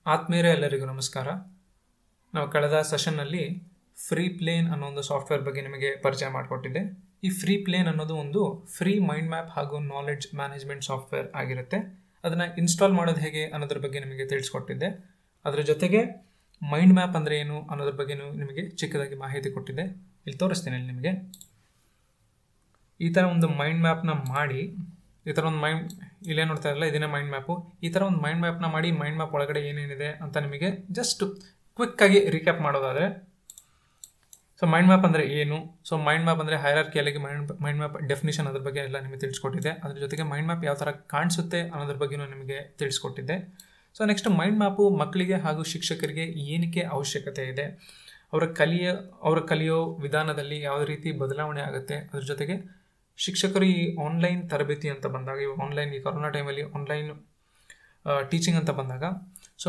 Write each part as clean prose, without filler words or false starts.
ಆತ್ಮೀಯರೇ ಎಲ್ಲರಿಗೂ ನಮಸ್ಕಾರ. ನಾವು ಕಳೆದ ಸೆಷನ್ನಲ್ಲಿ ಫ್ರೀ ಪ್ಲೇನ್ ಅನ್ನೋ ಒಂದು ಸಾಫ್ಟ್ವೇರ್ ಬಗ್ಗೆ ನಿಮಗೆ ಪರಿಚಯ ಮಾಡಿಕೊಟ್ಟಿದ್ದೆ. ಈ ಫ್ರೀ ಪ್ಲೇನ್ ಅನ್ನೋದು ಒಂದು ಫ್ರೀ ಮೈಂಡ್ ಮ್ಯಾಪ್ ಹಾಗೂ ನಾಲೆಡ್ಜ್ ಮ್ಯಾನೇಜ್ಮೆಂಟ್ ಸಾಫ್ಟ್ವೇರ್ ಆಗಿರುತ್ತೆ. ಅದನ್ನು ಇನ್ಸ್ಟಾಲ್ ಮಾಡೋದು ಹೇಗೆ ಅನ್ನೋದ್ರ ಬಗ್ಗೆ ನಿಮಗೆ ತಿಳಿಸ್ಕೊಟ್ಟಿದ್ದೆ. ಅದರ ಜೊತೆಗೆ ಮೈಂಡ್ ಮ್ಯಾಪ್ ಅಂದರೆ ಏನು ಅನ್ನೋದ್ರ ಬಗ್ಗೆ ನಿಮಗೆ ಚಿಕ್ಕದಾಗಿ ಮಾಹಿತಿ ಕೊಟ್ಟಿದ್ದೆ. ಇಲ್ಲಿ ತೋರಿಸ್ತೀನಿ. ಇಲ್ಲಿ ನಿಮಗೆ ಈ ಥರ ಒಂದು ಮೈಂಡ್ ಮ್ಯಾಪ್ನ ಮಾಡಿ, ಈ ಥರ ಒಂದು ಇಲ್ಲೇ ನೋಡ್ತಾ ಇರಲ್ಲ, ಇದನ್ನೇ ಮೈಂಡ್ ಮ್ಯಾಪು. ಈ ಥರ ಒಂದು ಮೈಂಡ್ ಮ್ಯಾಪ್ನ ಮಾಡಿ ಮೈಂಡ್ ಮ್ಯಾಪ್ ಒಳಗಡೆ ಏನೇನಿದೆ ಅಂತ ನಿಮಗೆ ಜಸ್ಟ್ ಕ್ವಿಕ್ಕಾಗಿ ರೀಕ್ಯಾಪ್ ಮಾಡೋದಾದರೆ, ಸೊ ಮೈಂಡ್ ಮ್ಯಾಪ್ ಅಂದರೆ ಏನು, ಸೊ ಮೈಂಡ್ ಮ್ಯಾಪ್ ಅಂದರೆ ಹೈರಾರ್ಕಿಯಲಾಗಿ ಮೈಂಡ್ ಮ್ಯಾಪ್ ಡೆಫಿನಿಷನ್ ಅದ್ರ ಬಗ್ಗೆ ಎಲ್ಲ ನಿಮಗೆ ತಿಳಿಸ್ಕೊಟ್ಟಿದ್ದೆ. ಅದ್ರ ಜೊತೆಗೆ ಮೈಂಡ್ ಮ್ಯಾಪ್ ಯಾವ ಥರ ಕಾಣಿಸುತ್ತೆ ಅನ್ನೋದ್ರ ಬಗ್ಗೆಯೂ ನಿಮಗೆ ತಿಳಿಸ್ಕೊಟ್ಟಿದ್ದೆ. ಸೊ ನೆಕ್ಸ್ಟ್ ಮೈಂಡ್ ಮ್ಯಾಪು ಮಕ್ಕಳಿಗೆ ಹಾಗೂ ಶಿಕ್ಷಕರಿಗೆ ಏನಕ್ಕೆ ಅವಶ್ಯಕತೆ ಇದೆ, ಅವರ ಕಲಿಯೋ ವಿಧಾನದಲ್ಲಿ ಯಾವ ರೀತಿ ಬದಲಾವಣೆ ಆಗುತ್ತೆ, ಅದ್ರ ಜೊತೆಗೆ ಶಿಕ್ಷಕರು ಈ ಆನ್ಲೈನ್ ತರಬೇತಿ ಅಂತ ಬಂದಾಗ, ಈ ಕೊರೋನಾ ಟೈಮಲ್ಲಿ ಆನ್ಲೈನ್ ಟೀಚಿಂಗ್ ಅಂತ ಬಂದಾಗ, ಸೊ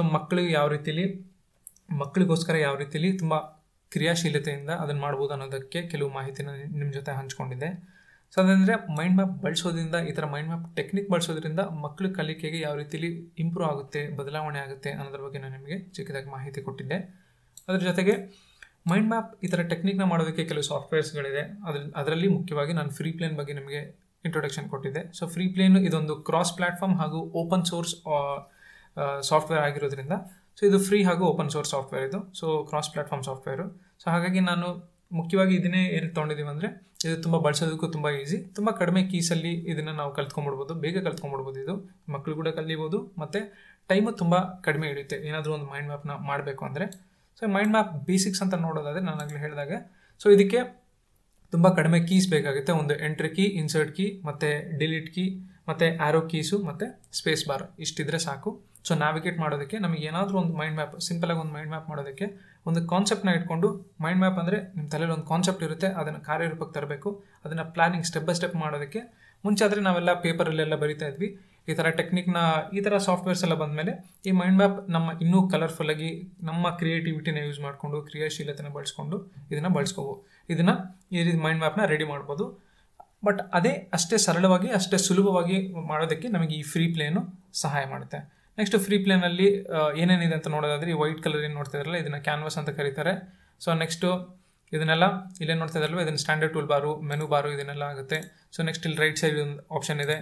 ಮಕ್ಕಳಿಗೋಸ್ಕರ ಯಾವ ರೀತಿಯಲ್ಲಿ ತುಂಬ ಕ್ರಿಯಾಶೀಲತೆಯಿಂದ ಅದನ್ನು ಮಾಡ್ಬೋದು ಅನ್ನೋದಕ್ಕೆ ಕೆಲವು ಮಾಹಿತಿನ ನಿಮ್ಮ ಜೊತೆ ಹಂಚ್ಕೊಂಡಿದ್ದೆ. ಸೊ ಅದಂದರೆ ಮೈಂಡ್ ಮ್ಯಾಪ್ ಬಳಸೋದ್ರಿಂದ, ಈ ಥರ ಮೈಂಡ್ ಮ್ಯಾಪ್ ಟೆಕ್ನಿಕ್ ಬಳಸೋದ್ರಿಂದ ಮಕ್ಕಳ ಕಲಿಕೆಗೆ ಯಾವ ರೀತಿಯಲ್ಲಿ ಇಂಪ್ರೂವ್ ಆಗುತ್ತೆ, ಬದಲಾವಣೆ ಆಗುತ್ತೆ ಅನ್ನೋದ್ರ ಬಗ್ಗೆ ನಾನು ನಿಮಗೆ ಚಿಕ್ಕದಾಗಿ ಮಾಹಿತಿ ಕೊಟ್ಟಿದ್ದೆ. ಅದ್ರ ಜೊತೆಗೆ ಮೈಂಡ್ ಮ್ಯಾಪ್ ಈ ಥರ ಟೆಕ್ನಿಕ್ನ ಮಾಡೋದಕ್ಕೆ ಕೆಲವು ಸಾಫ್ಟ್ವೇರ್ಸ್ಗಳಿದೆ. ಅದರಲ್ಲಿ ಮುಖ್ಯವಾಗಿ ನಾನು ಫ್ರೀ ಪ್ಲೇನ್ ಬಗ್ಗೆ ನಿಮಗೆ ಇಂಟ್ರೊಡಕ್ಷನ್ ಕೊಟ್ಟಿದ್ದೆ. ಸೊ ಫ್ರೀ ಪ್ಲೇನ್ ಇದೊಂದು ಕ್ರಾಸ್ ಪ್ಲ್ಯಾಟ್ಫಾರ್ಮ್ ಹಾಗೂ ಓಪನ್ ಸೋರ್ಸ್ ಸಾಫ್ಟ್ವೇರ್ ಆಗಿರೋದ್ರಿಂದ, ಸೊ ಇದು ಫ್ರೀ ಹಾಗೂ ಓಪನ್ ಸೋರ್ಸ್ ಸಾಫ್ಟ್ವೇರ್ ಇದು. So cross platform software. So ಹಾಗಾಗಿ ನಾನು ಮುಖ್ಯವಾಗಿ ಇದನ್ನೇ ಏನು ತೊಗೊಂಡಿದ್ದೀವಿ ಅಂದರೆ, ಇದು ತುಂಬ ಬಳಸೋದಕ್ಕೂ ತುಂಬ ಈಸಿ, ತುಂಬ ಕಡಿಮೆ ಕೀಸಲ್ಲಿ ಇದನ್ನು ನಾವು ಬೇಗ ಕಲ್ತ್ಕೊಂಡ್ಬಿಡ್ಬೋದು. ಇದು ಮಕ್ಕಳು ಕೂಡ ಕಲಿಬೋದು, ಮತ್ತು ಟೈಮು ತುಂಬ ಕಡಿಮೆ ಹಿಡಿಯುತ್ತೆ ಏನಾದರೂ ಒಂದು ಮೈಂಡ್ ಮ್ಯಾಪ್ನ ಮಾಡಬೇಕು ಅಂದರೆ. ಸೊ ಮೈಂಡ್ ಮ್ಯಾಪ್ ಬೇಸಿಕ್ಸ್ ಅಂತ ನೋಡೋದಾದರೆ, ನಾನು ಆಗಲೇ ಹೇಳಿದಾಗ, ಸೊ ಇದಕ್ಕೆ ತುಂಬ ಕಡಿಮೆ ಕೀಸ್ ಬೇಕಾಗುತ್ತೆ. ಒಂದು ಎಂಟ್ರಿ ಕೀ, ಇನ್ಸರ್ಟ್ ಕೀ, ಮತ್ತು ಡಿಲೀಟ್ ಕೀ, ಮತ್ತು ಆ್ಯರೋ ಕೀಸು, ಮತ್ತು ಸ್ಪೇಸ್ ಬಾರ್ ಇಷ್ಟಿದ್ರೆ ಸಾಕು. ಸೊ ನ್ಯಾವಿಗೇಟ್ ಮಾಡೋದಕ್ಕೆ ನಮಗೆ ಏನಾದರೂ ಒಂದು ಮೈಂಡ್ ಮ್ಯಾಪ್, ಸಿಂಪಲಾಗಿ ಒಂದು ಮೈಂಡ್ ಮ್ಯಾಪ್ ಮಾಡೋದಕ್ಕೆ ಒಂದು ಕಾನ್ಸೆಪ್ಟ್ನ ಇಟ್ಕೊಂಡು, ಮೈಂಡ್ ಮ್ಯಾಪ್ ಅಂದರೆ ನಿಮ್ಮ ತಲೆಯಲ್ಲಿ ಒಂದು ಕಾನ್ಸೆಪ್ಟ್ ಇರುತ್ತೆ, ಅದನ್ನು ಕಾರ್ಯರೂಪಕ್ಕೆ ತರಬೇಕು. ಅದನ್ನು ಪ್ಲಾನಿಂಗ್ ಸ್ಟೆಪ್ ಬೈ ಸ್ಟೆಪ್ ಮಾಡೋದಕ್ಕೆ ಮುಂಚೆ ಆದರೆ ನಾವೆಲ್ಲ ಪೇಪರಲ್ಲೆಲ್ಲ ಬರಿತಾ ಇದ್ವಿ. ಈ ಥರ ಟೆಕ್ನಿಕ್ನ, ಈ ಥರ ಸಾಫ್ಟ್ವೇರ್ಸ್ ಎಲ್ಲ ಬಂದಮೇಲೆ ಈ ಮೈಂಡ್ ಮ್ಯಾಪ್ ಇನ್ನೂ ಕಲರ್ಫುಲ್ಲಾಗಿ ನಮ್ಮ ಕ್ರಿಯೇಟಿವಿಟಿನ ಯೂಸ್ ಮಾಡಿಕೊಂಡು, ಕ್ರಿಯಾಶೀಲತೆನ ಬಳಸ್ಕೊಂಡು ಇದನ್ನು ಬಳಸ್ಕೋಬೋದು. ಈ ರೀತಿ ಮೈಂಡ್ ಮ್ಯಾಪ್ನ ರೆಡಿ ಮಾಡ್ಬೋದು. ಬಟ್ ಅಷ್ಟೇ ಸರಳವಾಗಿ, ಅಷ್ಟೇ ಸುಲಭವಾಗಿ ಮಾಡೋದಕ್ಕೆ ನಮಗೆ ಈ ಫ್ರೀ ಪ್ಲೇನು ಸಹಾಯ ಮಾಡುತ್ತೆ. ನೆಕ್ಸ್ಟ್ ಫ್ರೀ ಪ್ಲೇನಲ್ಲಿ ಏನೇನಿದೆ ಅಂತ ನೋಡೋದಾದರೆ, ಈ ವೈಟ್ ಕಲರ್ ಏನು ನೋಡ್ತಾ ಇದ್ರಲ್ಲ, ಇದನ್ನು ಕ್ಯಾನ್ವಾಸ್ ಅಂತ ಕರೀತಾರೆ. ಸೊ ನೆಕ್ಸ್ಟು ಇದನ್ನೆಲ್ಲ ಇಲ್ಲೇ ನೋಡ್ತಾ ಇದ್ರಲ್ವ, ಇದನ್ನು standard tool bar, menu bar, ಇದನ್ನೆಲ್ಲ ಆಗುತ್ತೆ. ಸೊ ನೆಕ್ಸ್ಟ್ ಇಲ್ಲಿ ರೈಟ್ ಸೈಡ್ ಒಂದು ಆಪ್ಷನ್ ಇದೆ,